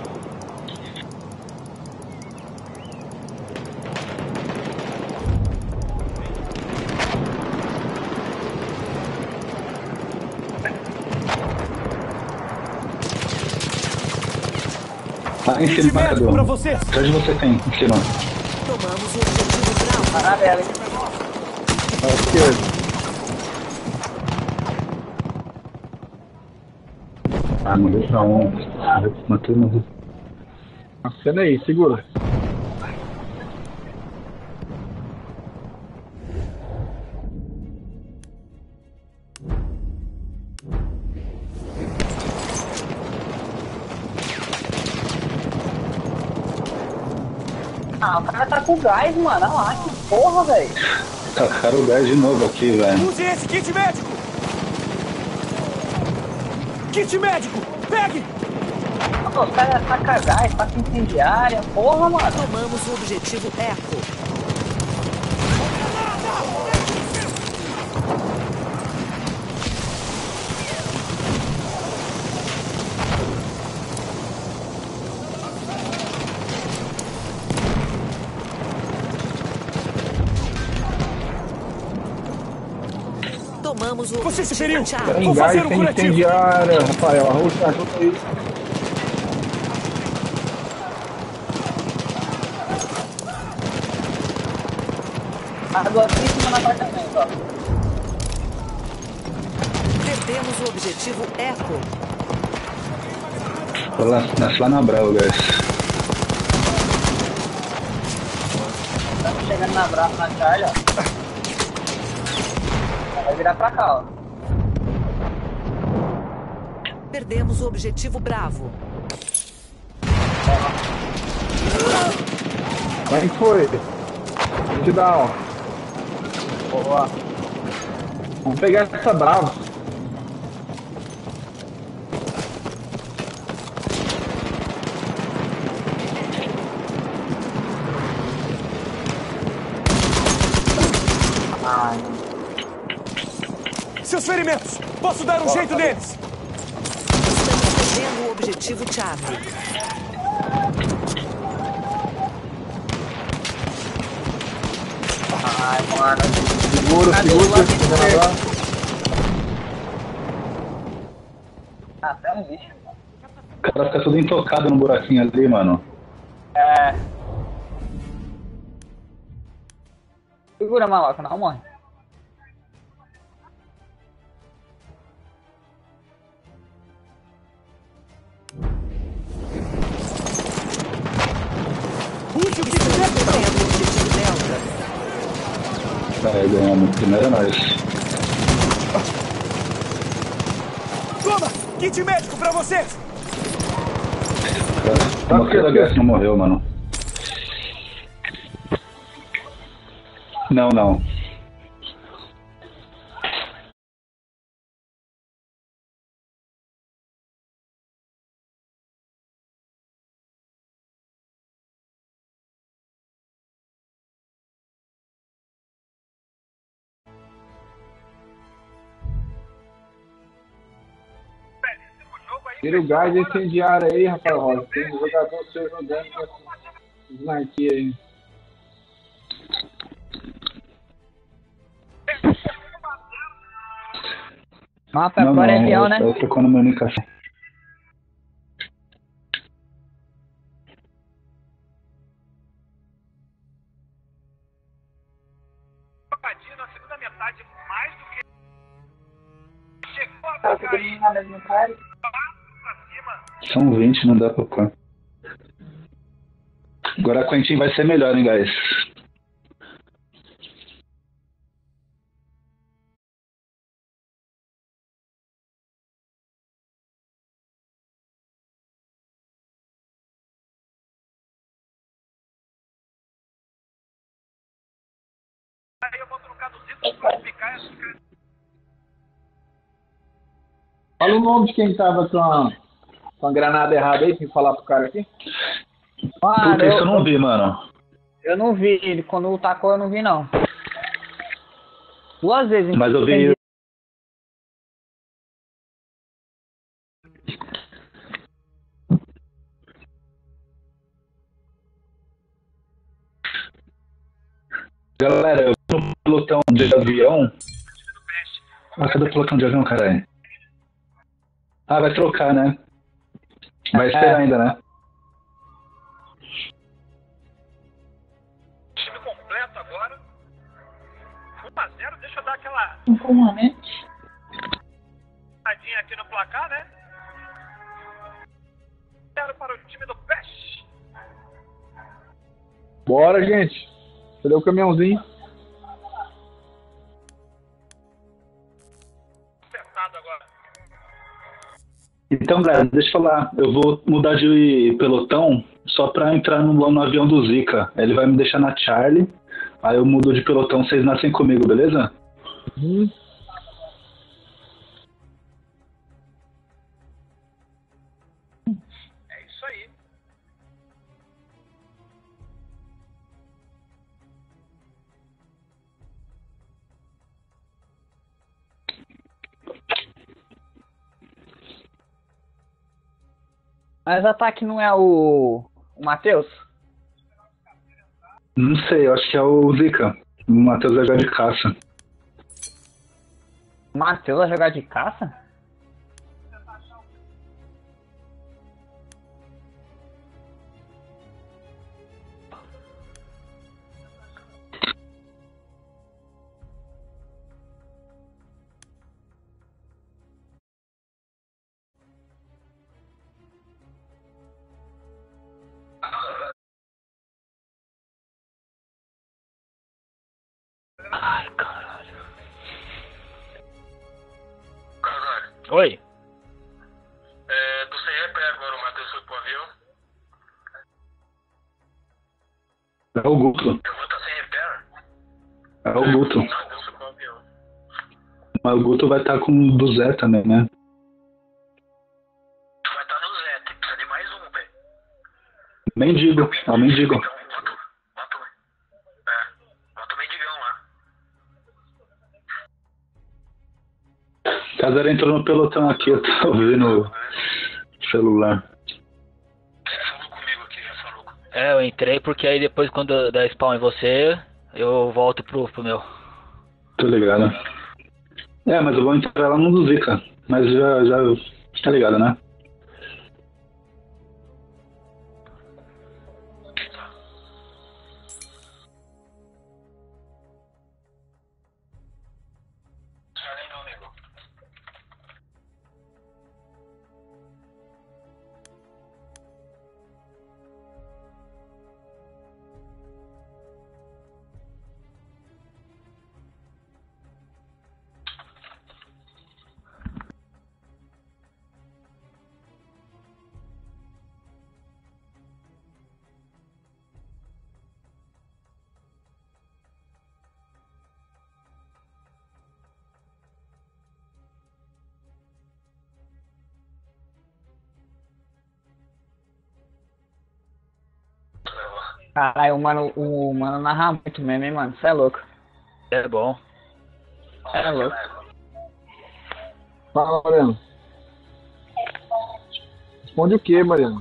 Ah, em Kit cima, médico pra Cadu. vocês! Onde você tem? Em cima. Tomamos o objetivo Bravo. Parabéns, hein? À esquerda. Ah, morreu pra um. Matei no. Acena aí, segura. Ah, o cara tá com gás, mano. Olha lá, que porra, velho. Tacaram o gás de novo aqui, velho. Use esse kit médico! Kit médico! Pegue! Pô, os caras tacam gás, taca incendiária. Porra, mano. Tomamos o objetivo Eco. Tomamos o Você se objetivo feriu! Charlie. Tem Vou gás, fazer um tem curativo! incendiária, Rafael. Arrocha, ajuda aí. Água aqui em cima no apartamento, ó. Perdemos o objetivo Eco. Tô lá, nasce lá na Brava, guys. Estamos chegando na Brava, na Charlie, ó. Vai virar pra cá, ó. Perdemos o objetivo Bravo. Como é que foi? Te dá, ó. Boa. Vamos pegar essa Bravo. Ai, Seus ferimentos! Posso dar um jeito neles! Estamos perdendo o objetivo Charlie. ai, mano. Segura, Cadê segura, o lado segura esquerdo? lá. Ah, até um bicho. O cara fica tudo intocado no buraquinho ali, mano. É. Segura, maloca, não morre. Use o que Estamos tiver! perdendo o objetivo Delta. É, ganhamos. Primeiro é nós. Toma! Kit médico pra vocês! Tá no da H S não morreu, mano. Não, não. Tira o gás incendiário aí, Rafael Rosa. Tem um jogador seu jogando com esse sniper aí. Mapa é Não, agora é não. real, Eu, né? eu tô com a comunicação. Invadindo na segunda metade mais do que. Chegou a Tá ficar todo aí. mundo na mesma cara. Passo pra cima. São vinte, não dá pra pôr. Agora a Quentin vai ser melhor, hein, guys? Aí eu boto no caduzito pra ficar. Fala o nome de quem tava com a, com a granada errada aí, tem que falar pro cara aqui. Mano, Puta, isso eu eu, não vi, mano. eu não vi. Ele quando tacou eu não vi, não. Duas vezes. Mas eu vi. entendi. Galera, eu tô no pelotão de avião. Ah, cadê o pelotão de avião, caralho? Ah, vai trocar, né? Vai ser É. ainda, né? Time completo agora. um a zero, deixa eu dar aquela Informalmente. tadinha aqui no placar, né? zero para o time do Peixe. Bora, gente. Cadê o caminhãozinho? Acertado agora. Então, galera, deixa eu falar. Eu vou mudar de pelotão só pra entrar no, no avião do Zika. Ele vai me deixar na Charlie. Aí eu mudo de pelotão, vocês nascem comigo, beleza? Uhum. É isso aí. Mas o ataque não é o. O Matheus? Não sei, eu acho que é o Zika. O Matheus vai jogar de caça. O Matheus vai jogar de caça? Ai, caralho. Caralho. Oi. É, tô sem repé agora, o Matheus foi pro avião. É o Guto. Eu vou estar sem repé, né? É o Guto. O Matheus foi pro avião. Mas o Guto vai estar com o do Zé também, né? Vai estar no Zé, tem que precisar de mais um, velho. Mendigo, é o mendigo. Então, bota, bota, é, bota o mendigão lá. Casaram entrou no pelotão aqui, eu tô ouvindo o celular. É, eu entrei porque aí depois quando der spawn em você, eu volto pro, pro meu. Tô ligado. É, mas eu vou entrar lá no do Zika. Mas já, já tá ligado, né? Caralho, o mano, o mano narra muito mesmo, hein, mano. Você é louco. É bom. Cê é louco. Fala, Mariano. Responde o que, Mariano?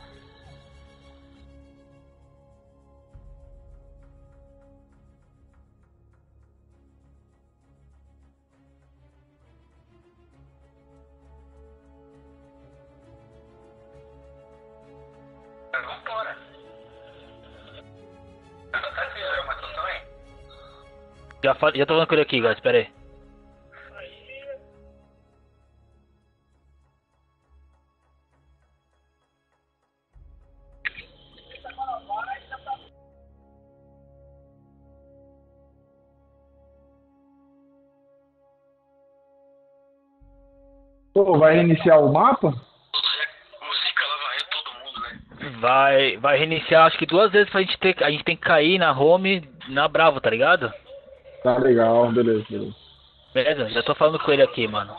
Já, fa- já tô falando com ele aqui, guys, espera aí. Pô, vai reiniciar o mapa? Vai, vai reiniciar acho que duas vezes pra gente ter. A gente tem que cair na home na Bravo, tá ligado? Tá legal, beleza, beleza. Beleza, já tô falando com ele aqui, mano.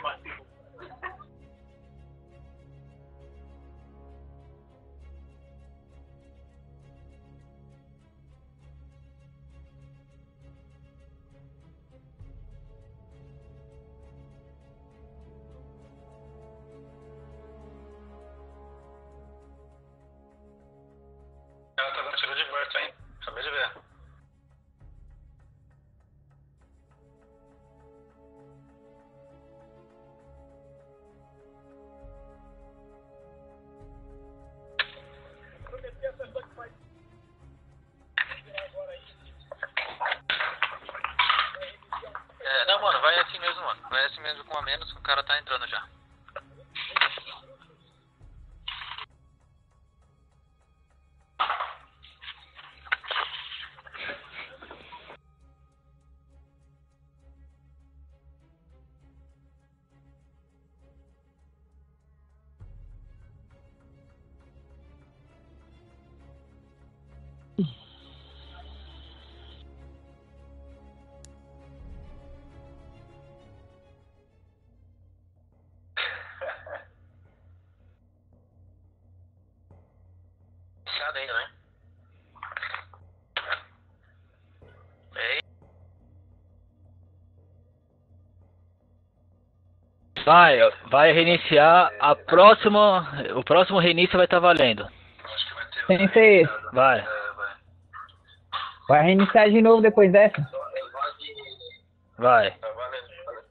Ela tá dando tiro de burst, hein? Acabei de ver. É, não, mano, vai assim mesmo, mano. Vai assim mesmo com a menos, que o cara tá entrando já. Fechado ainda, né? Ei. Vai, vai reiniciar a próxima. O próximo reinício vai estar valendo. Acho que vai ter. Sem ser esse. Vai. É, vai. Vai reiniciar de novo depois dessa? Vai. Tá valendo.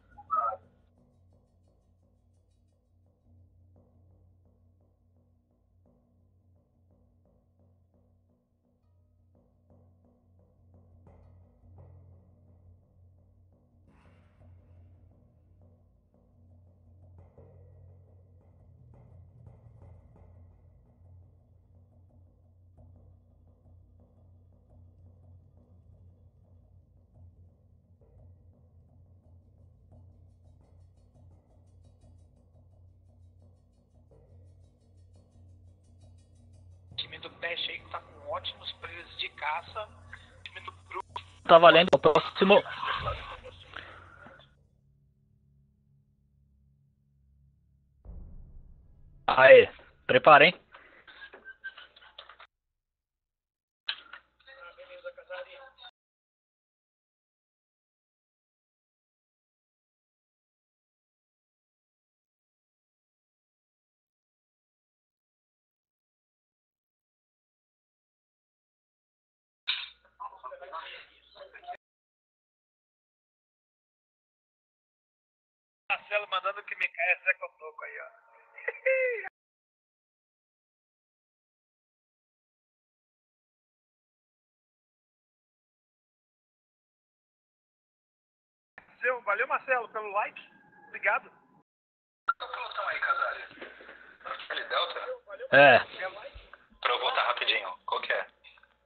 Time do Peste aí que tá com ótimos preços de caça. Time do Grupo. Tá valendo o próximo. Aê, prepara, hein? Marcelo mandando que me caia Zé Cotoco aí, ó. Seu, valeu, Marcelo, pelo like. Obrigado. Qual o pelotão aí, Casares? Ele Delta? É. Pra eu voltar rapidinho, qual que é?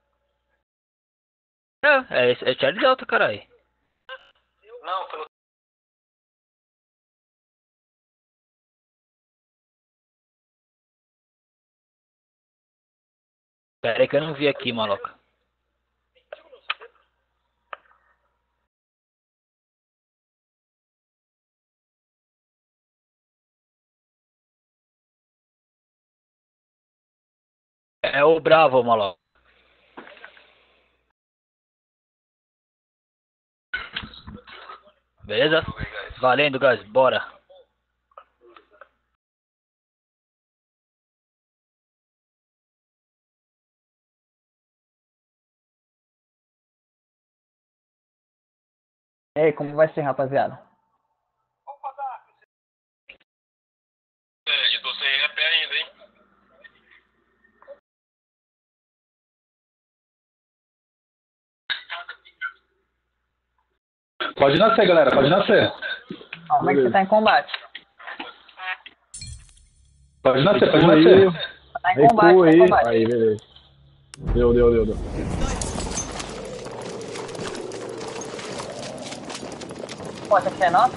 É, é, é Charlie Delta, caralho. Não, pelo... Pera aí que eu não vi aqui, maluco. É o Bravo, maluco. Beleza? Valendo, guys. Bora. E aí, como vai ser, rapaziada? É, eu tô sem R P ainda, hein? Pode nascer, galera, pode nascer. Ó, como é que você tá em combate? Pode nascer, pode nascer. Tá em combate, Recua tá em aí. combate. Aí, beleza. Deu, deu, deu, deu. Pô, essa aqui é nossa?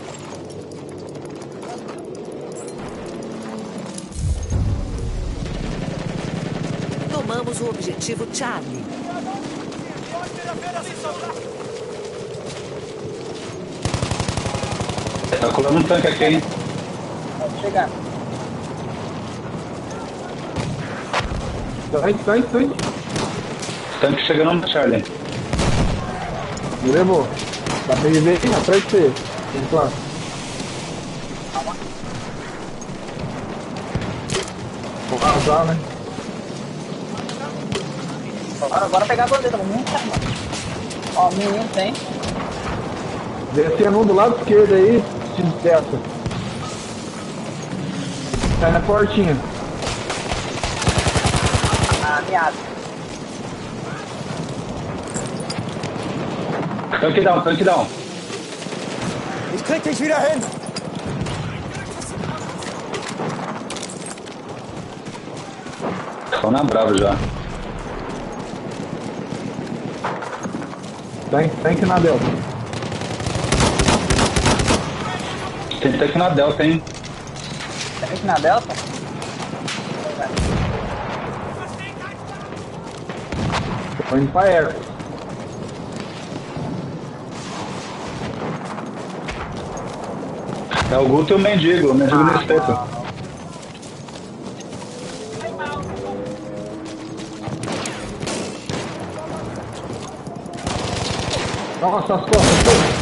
Tomamos o objetivo Charlie. Tá colando um tanque aqui, hein? Pode chegar. Tanque, tanque, tanque. Tanque chegando no Charlie. Me levou. Dá pra viver aí, atrás de você. Vamos lá. Vou vazar, né? Bora, bora pegar a bandeira, vamos montar, mano. Ó, o menino tem. Descendo um do lado esquerdo aí, se dessa. Sai na portinha. Ah, miado. Tanque down, tanque down. Ich krieg dich wieder hin! Estão na brava já. Tanque, tanque na delta. Tem tanque na Delta, hein? Tem aqui na Delta? Tô indo pra Eco. É o Guto e o Mendigo, o Mendigo no espeto. Nossa, as costas.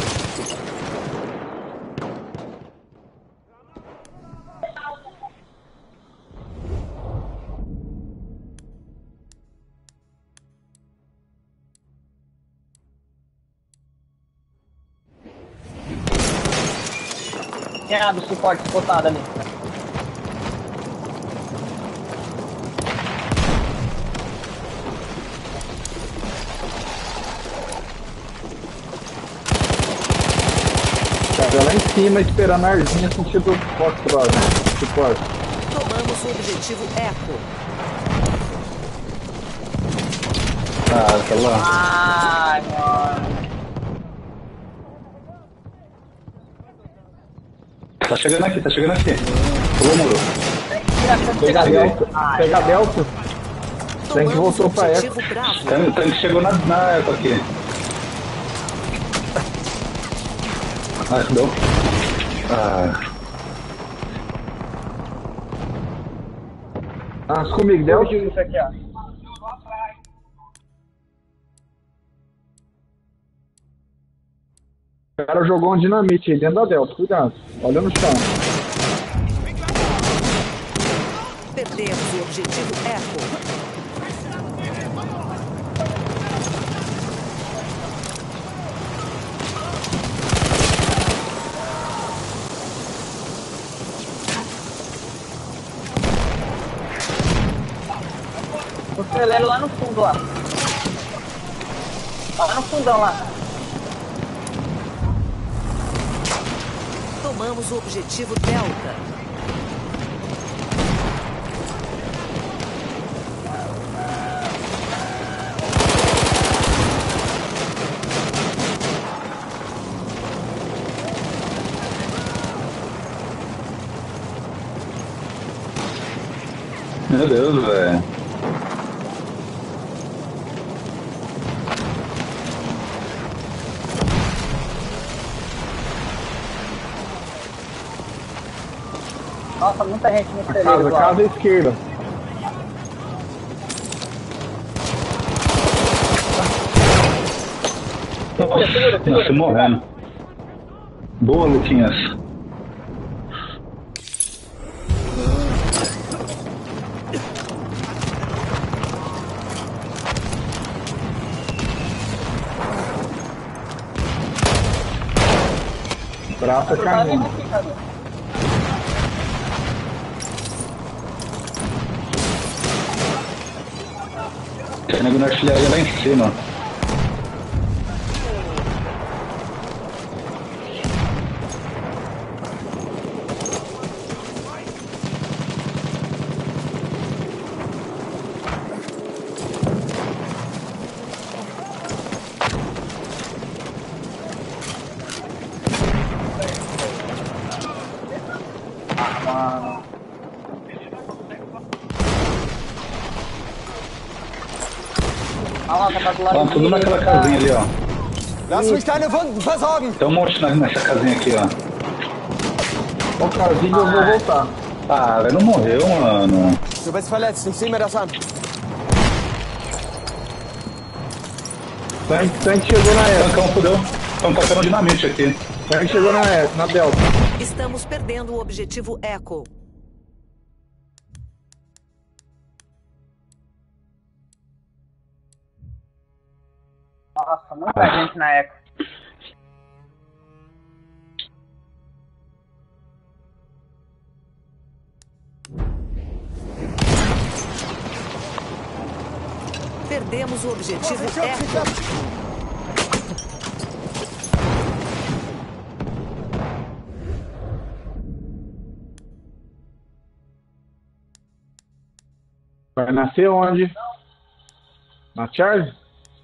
Miado, suporte spotado ali. Tá lá em cima esperando a arzinha sentido Foxtrot, né? Suporte. Tomamos o objetivo Eco. Ah, tá lá. Ai, mano. Tá chegando aqui, tá chegando aqui. Pulou o muro. Pega a delta. Ai, Pega a delta. Tem que Tomamos o voltou pra Eco. objetivo Bravo. Tanque, tanque chegou na, na Eco aqui. Ah, deu. Ah, Ah, comigo, delta. isso aqui, ó. O cara jogou um dinamite aí dentro da delta. Cuidado. Olha no chão. Perdemos o objetivo Eco. estreleiro lá no fundo, lá. Lá no fundão, lá. Tomamos o objetivo Delta. Meu Deus, velho. Nossa, muita gente no Casa, estreleiro lá. casa à esquerda. Nossa, morrendo. Boa, Luquinhas. Praça caminho. Tem nego na artilharia lá em cima. Ah, lá, tá do lado Ó, tudo naquela direito, casinha ali, ó. Lass mich deine Wunden versorgen! Tem um monte na- nessa casinha aqui, ó. Ó, casinho, eu vou voltar. Ah, velho, não morreu, mano. Du bist verletzt, ich sehe mir das an. Tanque, tanque chegou na E. Tancão, fudeu. Estão tacando dinamite aqui. Tanque chegou na E, na Delta. Estamos perdendo o objetivo Echo. Nossa, muita gente na Eco. Perdemos o objetivo Sicher, Echo. sicher! Vai nascer onde? Na Charlie?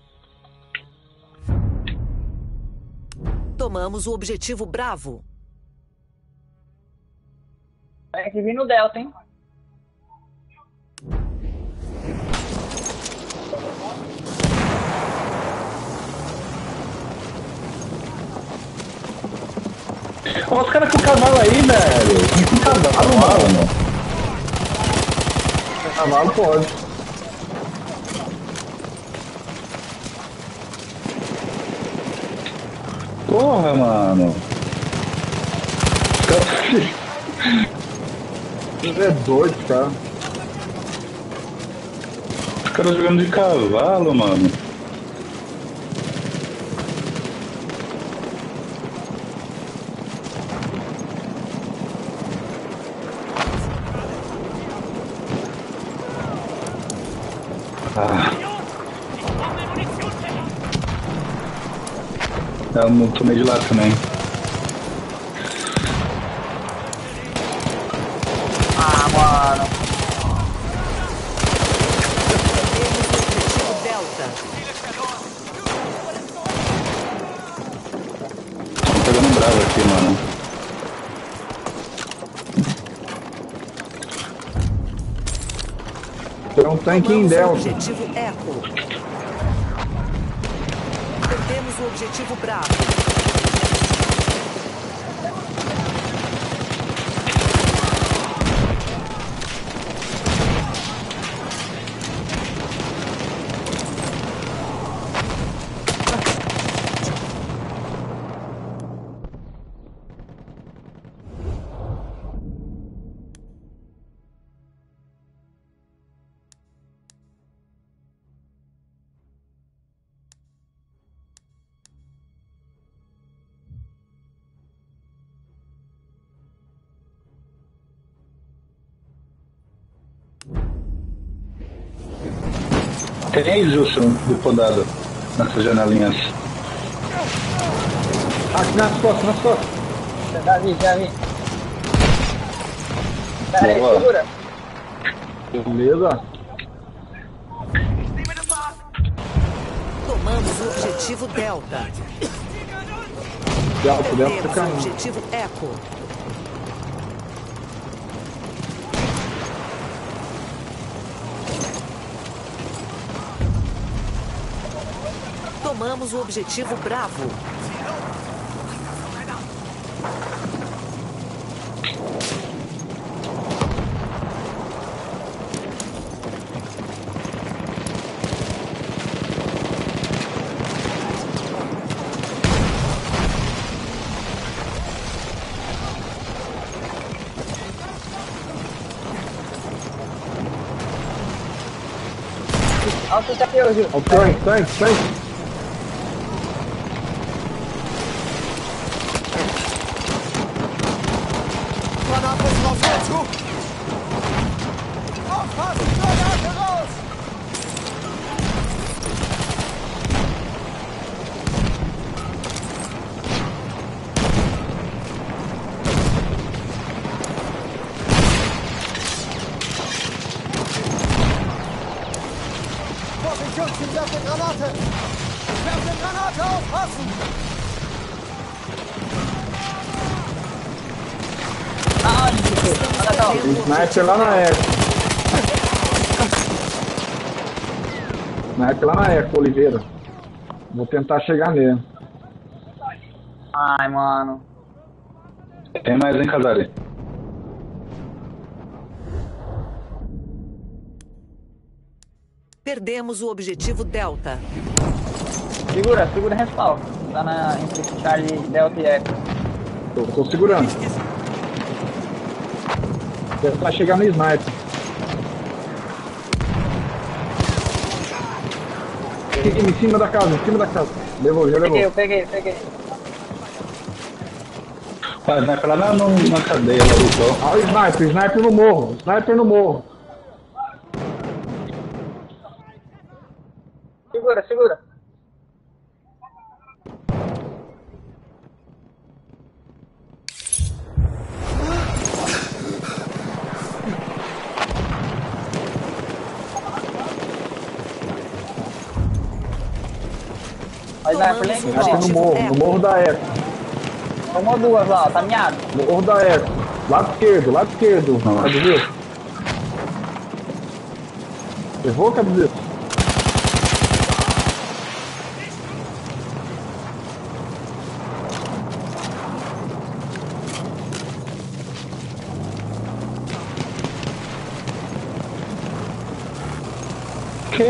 Tomamos o objetivo Bravo. Tem que vir no Delta, hein? Olha os caras com o cavalo aí, velho. Com cavalo, mano. Cavalo pode. Porra, mano. Você é doido, cara. Os caras jogando de cavalo, mano. Ah. Eu não tomei de lá também. Ah, mano. Perdemos o objetivo Delta. Tô pegando um bravo aqui, mano. Tem um tanque em Tomamos o Delta. objetivo Echo. Perdemos o objetivo Bravo. Tem aí, Justo, de podado nessas janelinhas. Aqui nas costas, nas costas. Já vi, já vi. Pera aí, Boa. segura. Beleza. Tomamos o objetivo Delta. Delta, Delta Perdemos o caindo. objetivo Echo. Tomamos o objetivo Bravo. Olha o que tá aqui hoje. Ó, o tanque, tanque, tanque. Granaten auf Vollzug! Aufpassen! Granate raus! Position, werfe Granate! Werfe Granate, aufpassen! Ah, onde que foi? Olha tá, ó. Sniper lá na Eco. Sniper lá na Eco, Oliveira. Vou tentar chegar nele. Ai, mano. Tem mais, hein, Casari? Perdemos o objetivo Delta. Segura, segura respawn. Tá na entre Charlie, Delta e Echo. Tô, tô segurando. Vou tentar chegar no Sniper. Em cima da casa, em cima da casa. Levou, já Peguei, levou. eu peguei, peguei. Mas vai pra lá no, na cadeia, lá do sol. Ah, o Sniper, Sniper no morro. Sniper no morro. Segura, segura. Olha lá, por dentro, Sniper no ó. morro, no morro da Eco. Tomou duas lá, ó, tá miado. Morro da Eco. Lado esquerdo, lado esquerdo. Cabezito. Levou, Cabezito? Que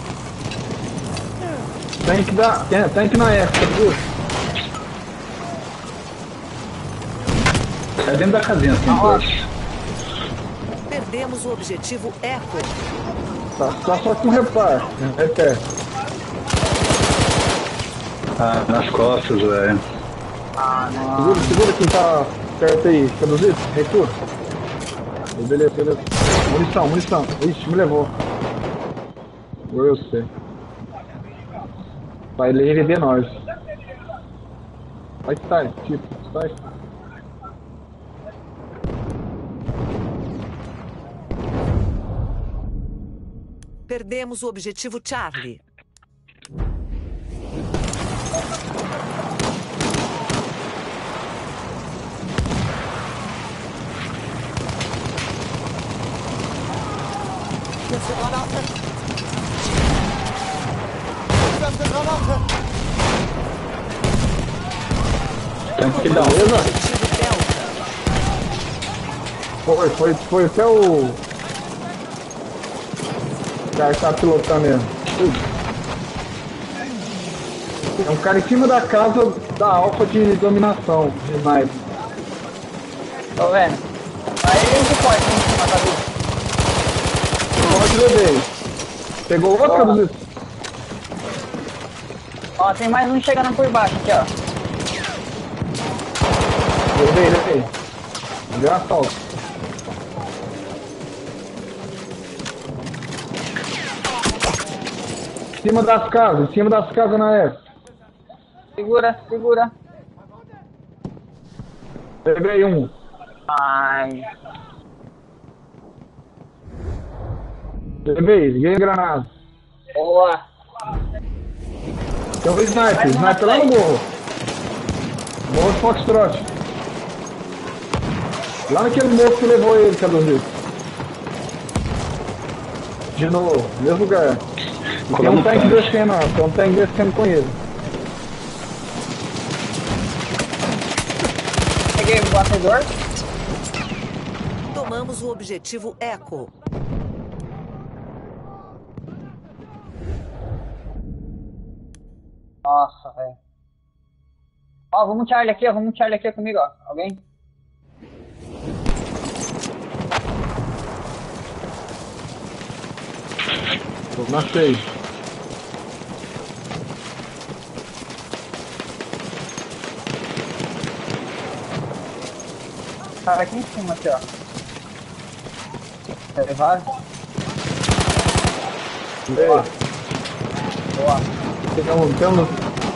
Tem que dar. Tem, tem que ir na Eco, Cabezito. é dentro da casinha, assim, ó. dois. Perdemos o objetivo Echo. Tá, tá só com reparo. É perto. Ah, nas costas, velho. Ah, não. Segura, segura quem tá perto aí. Cabezito, recua. Beleza, beleza. Munição, munição. Ixi, me levou. Agora eu sei. Vai ele reviver nós. Vai estar, tipo, sai. Perdemos o objetivo Charlie. Werfe Granate! Werfe Granate! Tem que dar Beleza? Objetivo Delta. Foi, foi, foi até o. O cara que tá pilotando mesmo. É um cara em cima da casa da Alfa de dominação, de sniper. Tô vendo. Aí ele que pode, em cima da vida. Pode levei. Pegou outro, Boa. Cabezito? Ó, tem mais um chegando por baixo aqui, ó. Levei, levei. Deu assalto. cima das casas, em cima das casas na S. Segura, segura. Peguei um. Ai. Levei, liguei a granada. Boa. Tem um sniper, sniper lá no morro. Morro de Foxtrot. Lá naquele morro que levou ele, Caduzito. De novo, mesmo lugar. E tem um tanque descendo, ó. Tem um tanque descendo com ele. Peguei o batedor. Tomamos o objetivo Eco. Nossa, velho. Ó, vamos Charlie aqui, ó. Vamos Charlie aqui comigo, ó. Alguém? Tô na seis. Cara aqui em cima, aqui, ó. Quer levar? Boa. Boa. Temos, temos.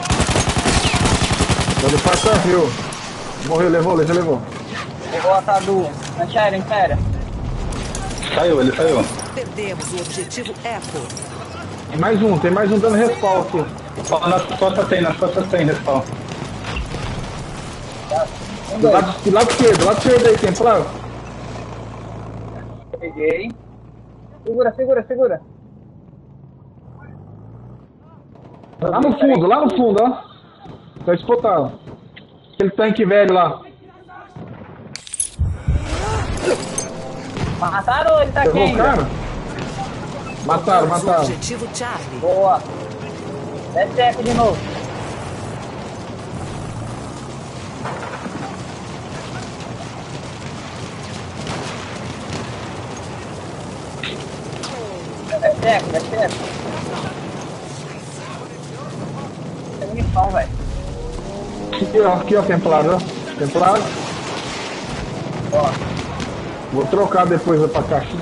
Ele passa rio. Morreu, levou, já levou. Boa, Cadu. Antiaérea, antiaérea. Saiu, ele saiu. Perdemos o objetivo Eco. Tem mais um, tem mais um dando respawn aqui. Ó, nas costas tem, nas costas tem respawn. Do lado, do lado esquerdo, do lado esquerdo aí, tem claro. Peguei. Segura, segura, segura. Lá no fundo, lá no fundo, ó. Tá espotado. Aquele tanque velho lá. Mataram ou ele tá aqui Levou o ainda? cara? Mataram, Tomamos o mataram. objetivo Charlie. Boa. Desce eco de novo. Desce eco, desce eco. Tem munição, velho. Aqui, ó, aqui, ó, Templário, ó. Templário. Ó. Vou trocar depois pra caixinha.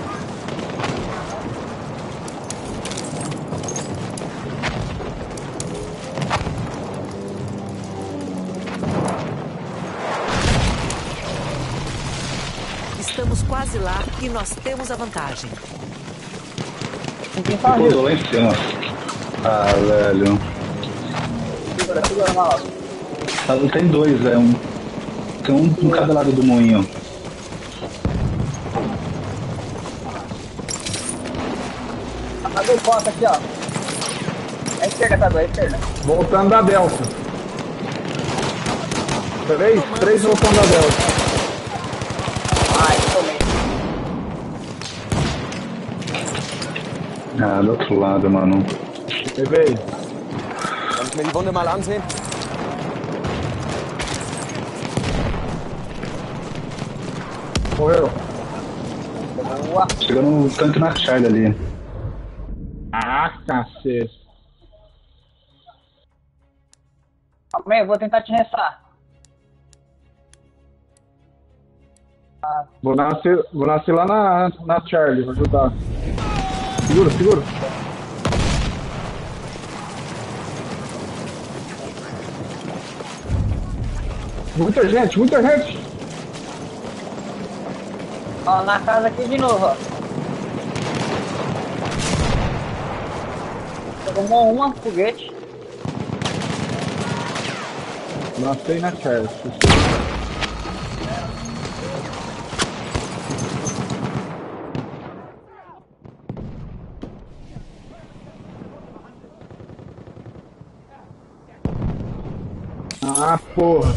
Estamos quase lá e nós temos a vantagem. Ninguém tá Pousou lá em cima. Ah, velho. Segura, segura, mal. Ah, tem dois, é um. Tem um em cada lado do moinho. Cadu, costa aqui, ó. É esquerda, Cadu, é esquerda. Voltando da Delta. Três, três voltando da Delta. Ai, tomei. Ah, do outro lado, mano. Levei. Kann ich mir die Wunde mal ansehen? Morreu. Boa. Chegando no tanque na Charlie ali. Ah, cacete. Calma aí, eu vou tentar te restar. Ah, Vou nascer, vou nascer lá na, na Charlie, vou ajudar. Segura, segura. Muita gente, muita gente. ó, na casa aqui de novo, ó. Tomou uma, foguete. Nasci na Charlie. Ah, porra.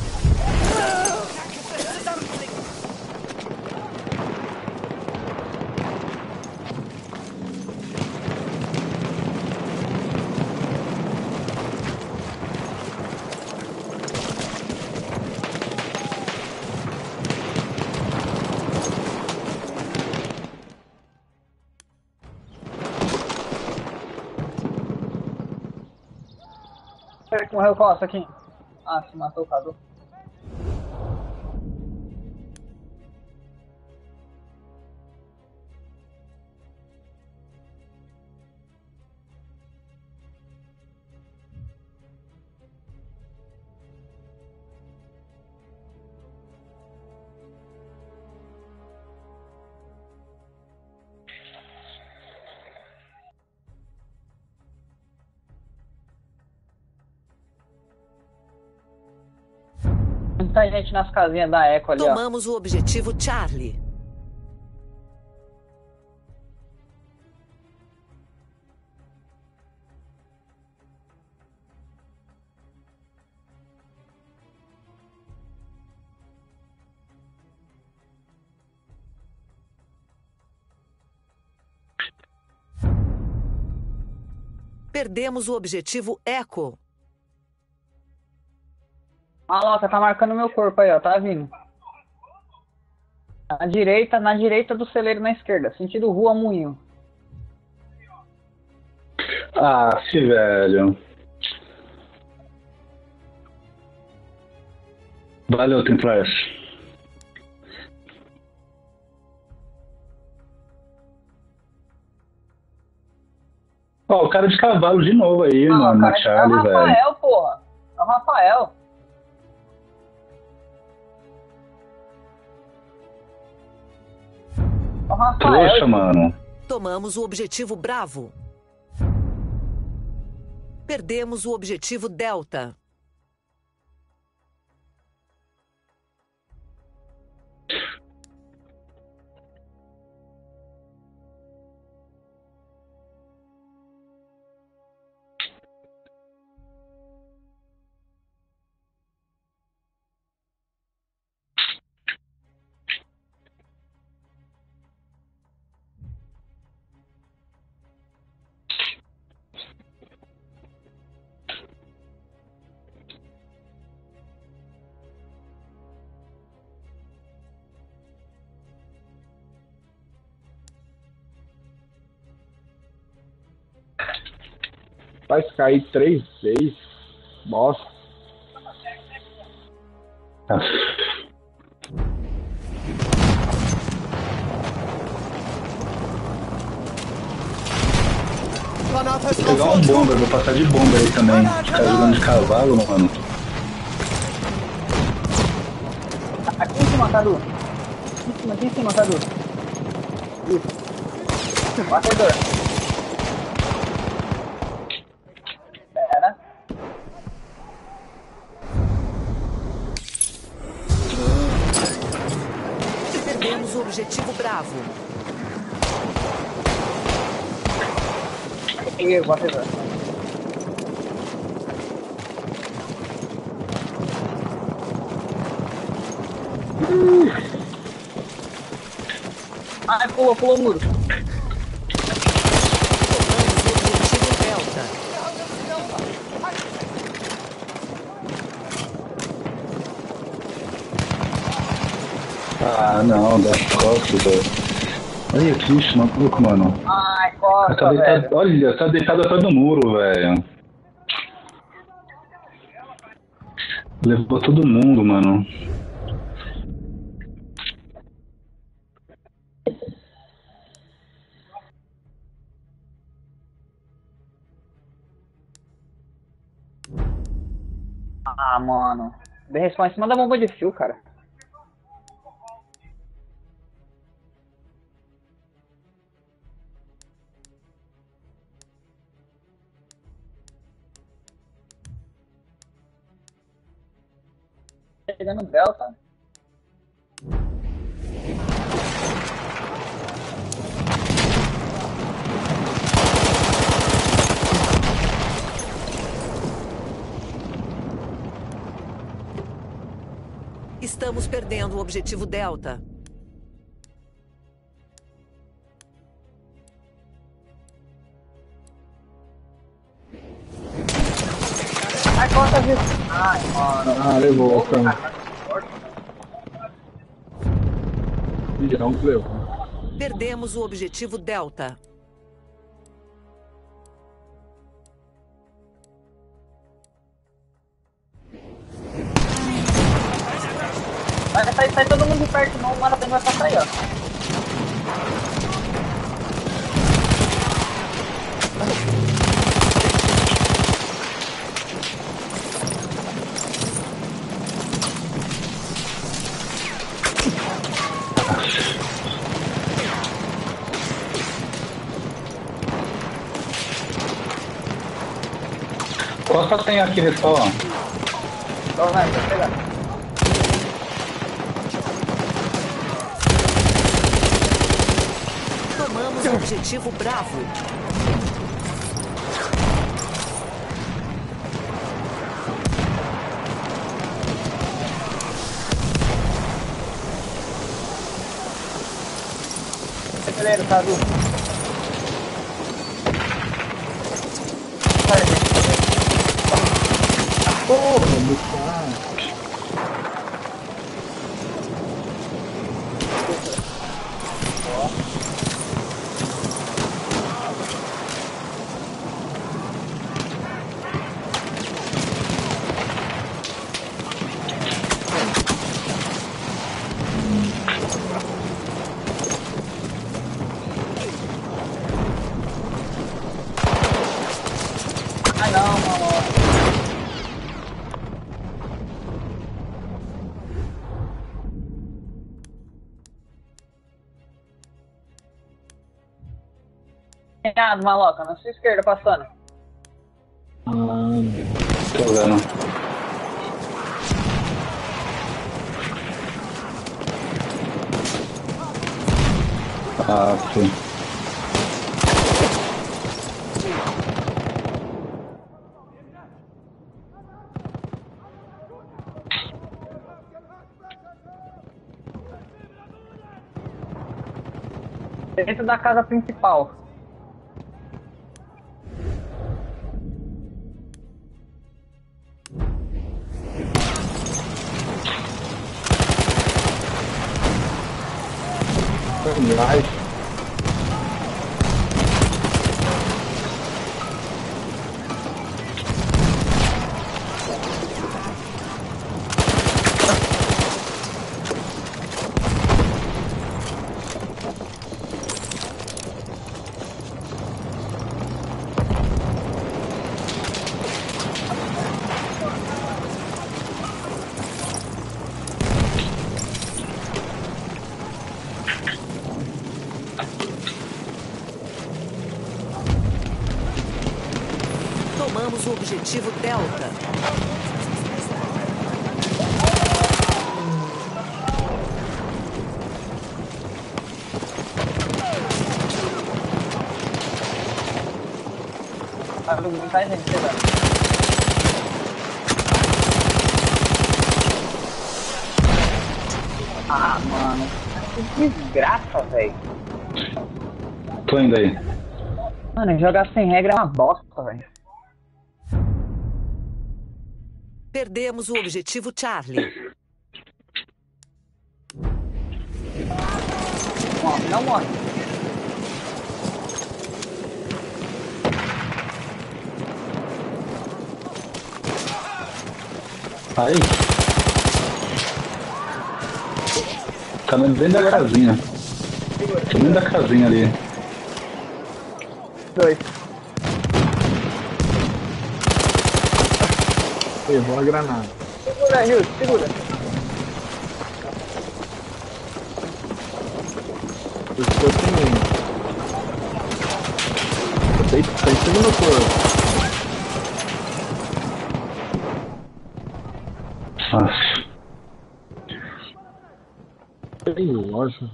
Peraí que morreu o Costa aqui. Ah, se matou o Cadu. muita gente nas casinhas da Eco ali, ó. Tomamos o objetivo Charlie. Perdemos o objetivo Echo. A Loca tá marcando meu corpo aí, ó. Tá vindo. Na direita, na direita do celeiro na esquerda. Sentido rua Moinho. Ah, se velho. Valeu, Templares. Ó, o cara de cavalo de novo aí, Ah, mano, cara, na Charlie, é o velho. Rafael, porra. É o Rafael. É o Rafael. Trouxa, mano. Tomamos o objetivo Bravo. Perdemos o objetivo Delta. Faz cair três vezes. Bosta. Granate ist Vou pegar um bomba, eu vou passar de bomba aí também. Ficar jogando de cavalo, mano. Aqui em cima, Cadu. Aqui em cima, aqui em cima, Cadu. Isso. Batedor. Pera. Perdemos o objetivo Bravo. Peguei o batedor. Ai, pulou, pulou o muro. Tomamos o objetivo Delta. Ah, não, das costas, velho. Olha que bicho maluco, mano. Ai, Tá costa, deitado, velho. olha, tá deitado atrás do muro, velho. Levou todo mundo, mano. Ah, mano. Dei respawn em cima da bomba de fio, cara. Chegando no Delta. Estamos perdendo o objetivo Delta. Ai, costa, viu? Ai, mano. Ah, levou, cara. Não levou. Perdemos o objetivo Delta. Vai sair, sai todo mundo de perto, não, o Marathon vai passar aí, ó. Costa tem aqui nesse ó. Então vai, vai pegar. o objetivo Bravo. Acelera, Cadu. Porra, do cara. Ah não, mano. Errado, maloca, na sua esquerda passando. Mano. Tô vendo. Ah, sim. Dentro da casa principal. Vai. Tomamos o objetivo Delta. Ah, não tá gente, velho. Ah, mano. Que desgraça, velho. Tô indo aí. Mano, jogar sem regra é uma bosta, velho. Perdemos o objetivo Charlie. Morre, não morre. Aí. Tá dentro da casinha. Tá dentro da casinha ali. Dois. Levou a granada. Segura, Rio, segura. Eu estou com... Tá em- tá em cima do corpo. Nossa. Tem loja.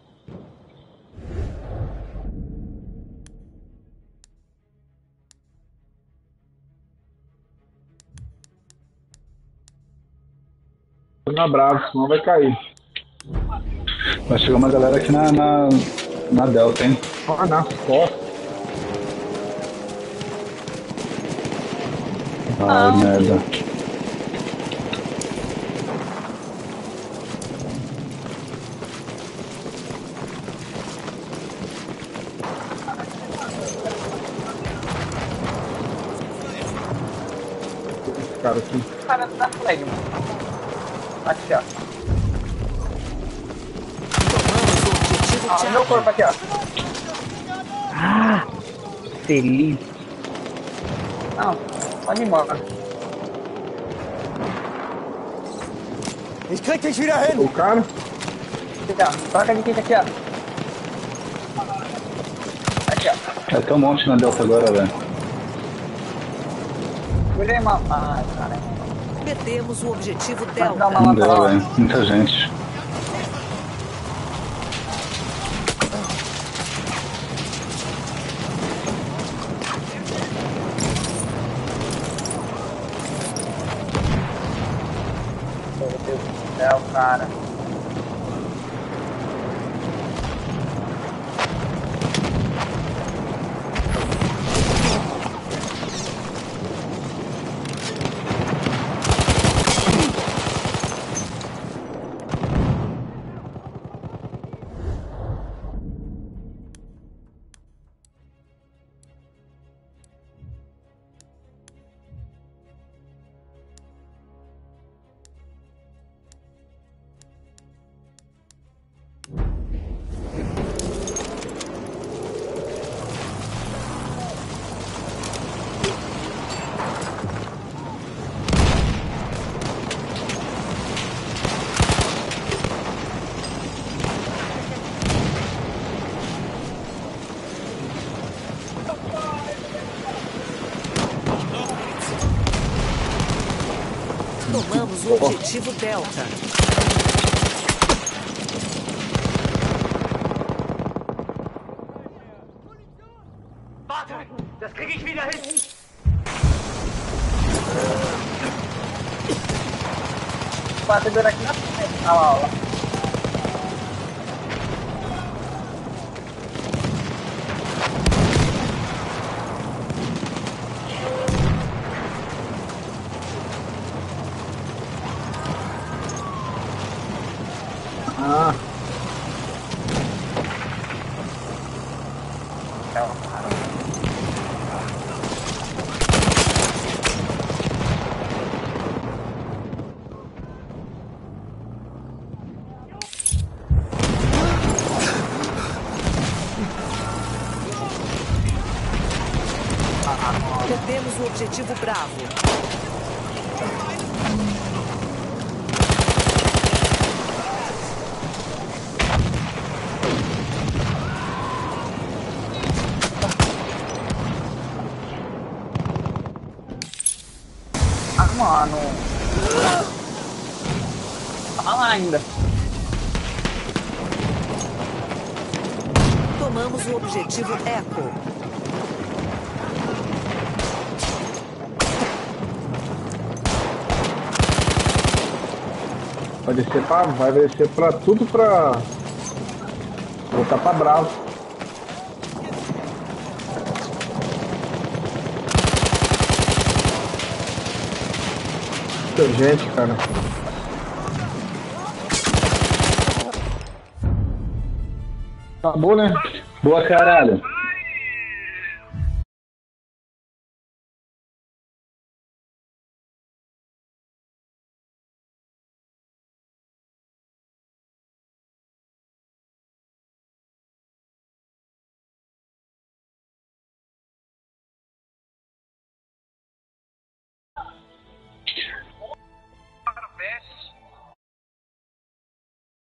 Na Bravo, senão vai cair. Vai chegar uma galera aqui na, na, na Delta, hein? Ah, nas costas. Ai, merda. Esse cara aqui. Cara, tá flag, mano. Aqui, ó. Tomamos o objetivo Ah, meu Charlie. corpo aqui, ó. Ah, feliz. Não, pode ir embora. Ich krieg dich wieder hin! O cara? Aqui, ó. Troca de kit aqui, ó. Aqui, ó. É, tem um monte na Delta agora, velho. Cuidei, mano. Ah, cara. Perdemos o objetivo Dá Delta. uma Não lata deu, lá. velho. Muita gente. Meu Deus do céu, cara. Tomamos o objetivo Delta. Warte! Das kriege ich wieder hin! Batedor aqui na frente. Olha lá, olha lá. Ah, Perdemos o objetivo Bravo. Ah, mano. Tá lá ainda. Tomamos o objetivo Echo. vai descer pra. Vai descer pra tudo pra. Voltar pra Bravo. Muita gente, cara. Acabou, né? Boa, caralho.